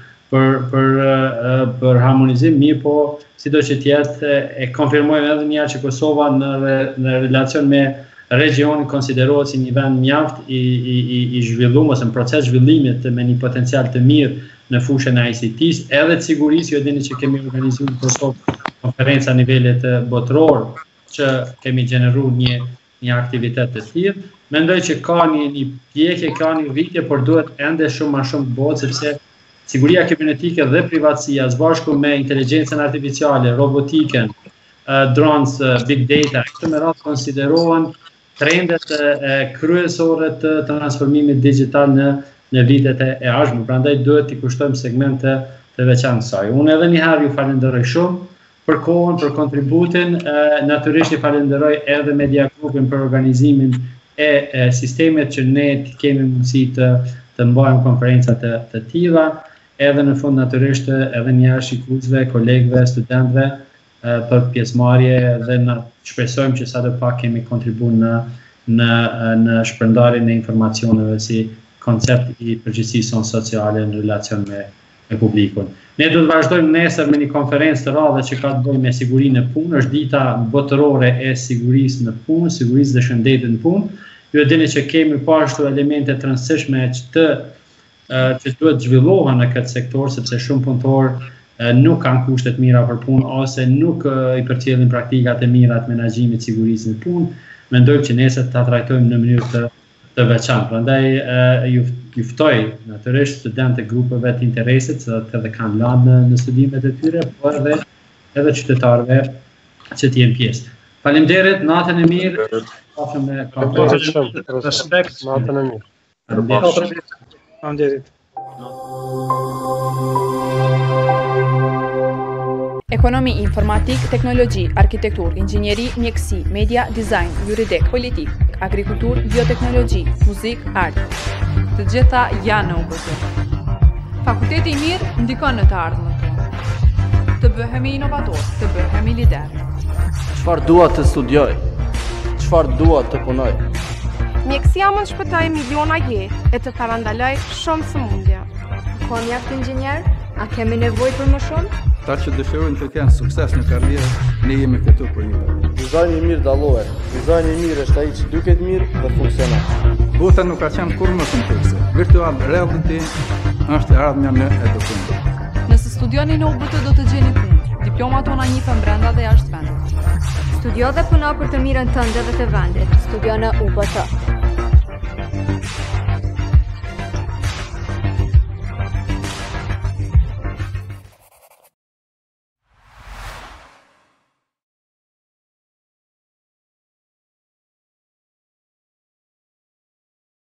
për harmonizim, mirë po sido që tjetë e konfirmojmë edhe një që Kosova në relacion me regionin konsiderohet si një vend mjaft i zhvilluar ose në proces zhvillimit me një potencial të mirë në fushën e ICT-s, edhe të sigurisë, ju dini që kemi organizuar në Kosovë konferenca nivelet botëror që kemi gjeneruar një aktivitet të tillë. Mendoj që ka një pjekje, ka një rritje, por duhet ende shumë më shumë botë sepse siguria kibernetike dhe privatësia së bashku me inteligjencën artificiale, robotikën, drones, big data, këto me radhë konsiderohen trendet kryesore të transformimit digital në vitet e ardhshme. Prandaj duhet t'i kushtojmë segmente të veçantë saj. Unë edhe një herë ju falenderoj shumë për kohën, për kontributin, natyrisht i falenderoj edhe Media Grupin për organizimin e sistemet që ne kemi mundësi të mbajmë konferenca të tilla, edhe në fund natyrisht edhe një herë shikuesve, kolegëve, studentëve për pjesëmarrje dhe na shpresojmë që sadopak kemi kontribuar në shpërndarjen e informacioneve si koncept i përgjegjësisë sociale në relacion me publikun. Ne do të vazhdojmë nesër me një konferencë të radhë që ka të bëjë me sigurinë e punë, është dita botërore e sigurisë në punë, sigurisë dhe shëndetit në punë. Ju e dini që kemi pashtu elemente të rëndësishme që duhet zhvillohen në këtë sektor, sepse shumë punëtorë nuk kanë kushtet mira për punë ose nuk i përcjellin praktikat e mira të menaxhimit të sigurisë në punë. Mendojmë që nesër ta trajtojmë në mënyrë të veçantë. Prandaj ju ftoj natyrisht studentë e grupeve të interesit që edhe kanë lanë në studimet e tyre, por edhe qytetarëve që të jenë pjesë. Faleminderit, natën e mirë. Pafshim me respekt, natën e mirë. Faleminderit. Ekonomi, informatik, teknologji, arkitektur, inxhinieri, mjeksi, media, design, juridik, politik, agrikultur, bioteknologji, muzik, art. Të gjitha janë në UBT. Fakulteti i mirë ndikon në të ardhmen tonë. Të bëhemi inovator, të bëhemi lider. Çfarë dua të studioj? Çfarë dua të punoj? Mjekësia mund shpëtoj miliona jetë e të parandaloj shumë sëmundje. Ko mjaft inxhinier? A kemi nevojë për më shumë? Ta që dëshirojnë të kenë sukses në karrierë, ne jemi këtu për ju. Dizajni i mirë dallohet. Dizajni i mirë është ai që duket mirë dhe funksionon. Bota nuk ka qenë kur më komplekse. Virtual reality është ardhmja në edukim. Nëse studioni në UBT do të gjeni punë. Diplomat tona njihen brenda dhe jashtë vendit. Studio dhe puno për të mirën tënde dhe të vendit. Studio në UBT.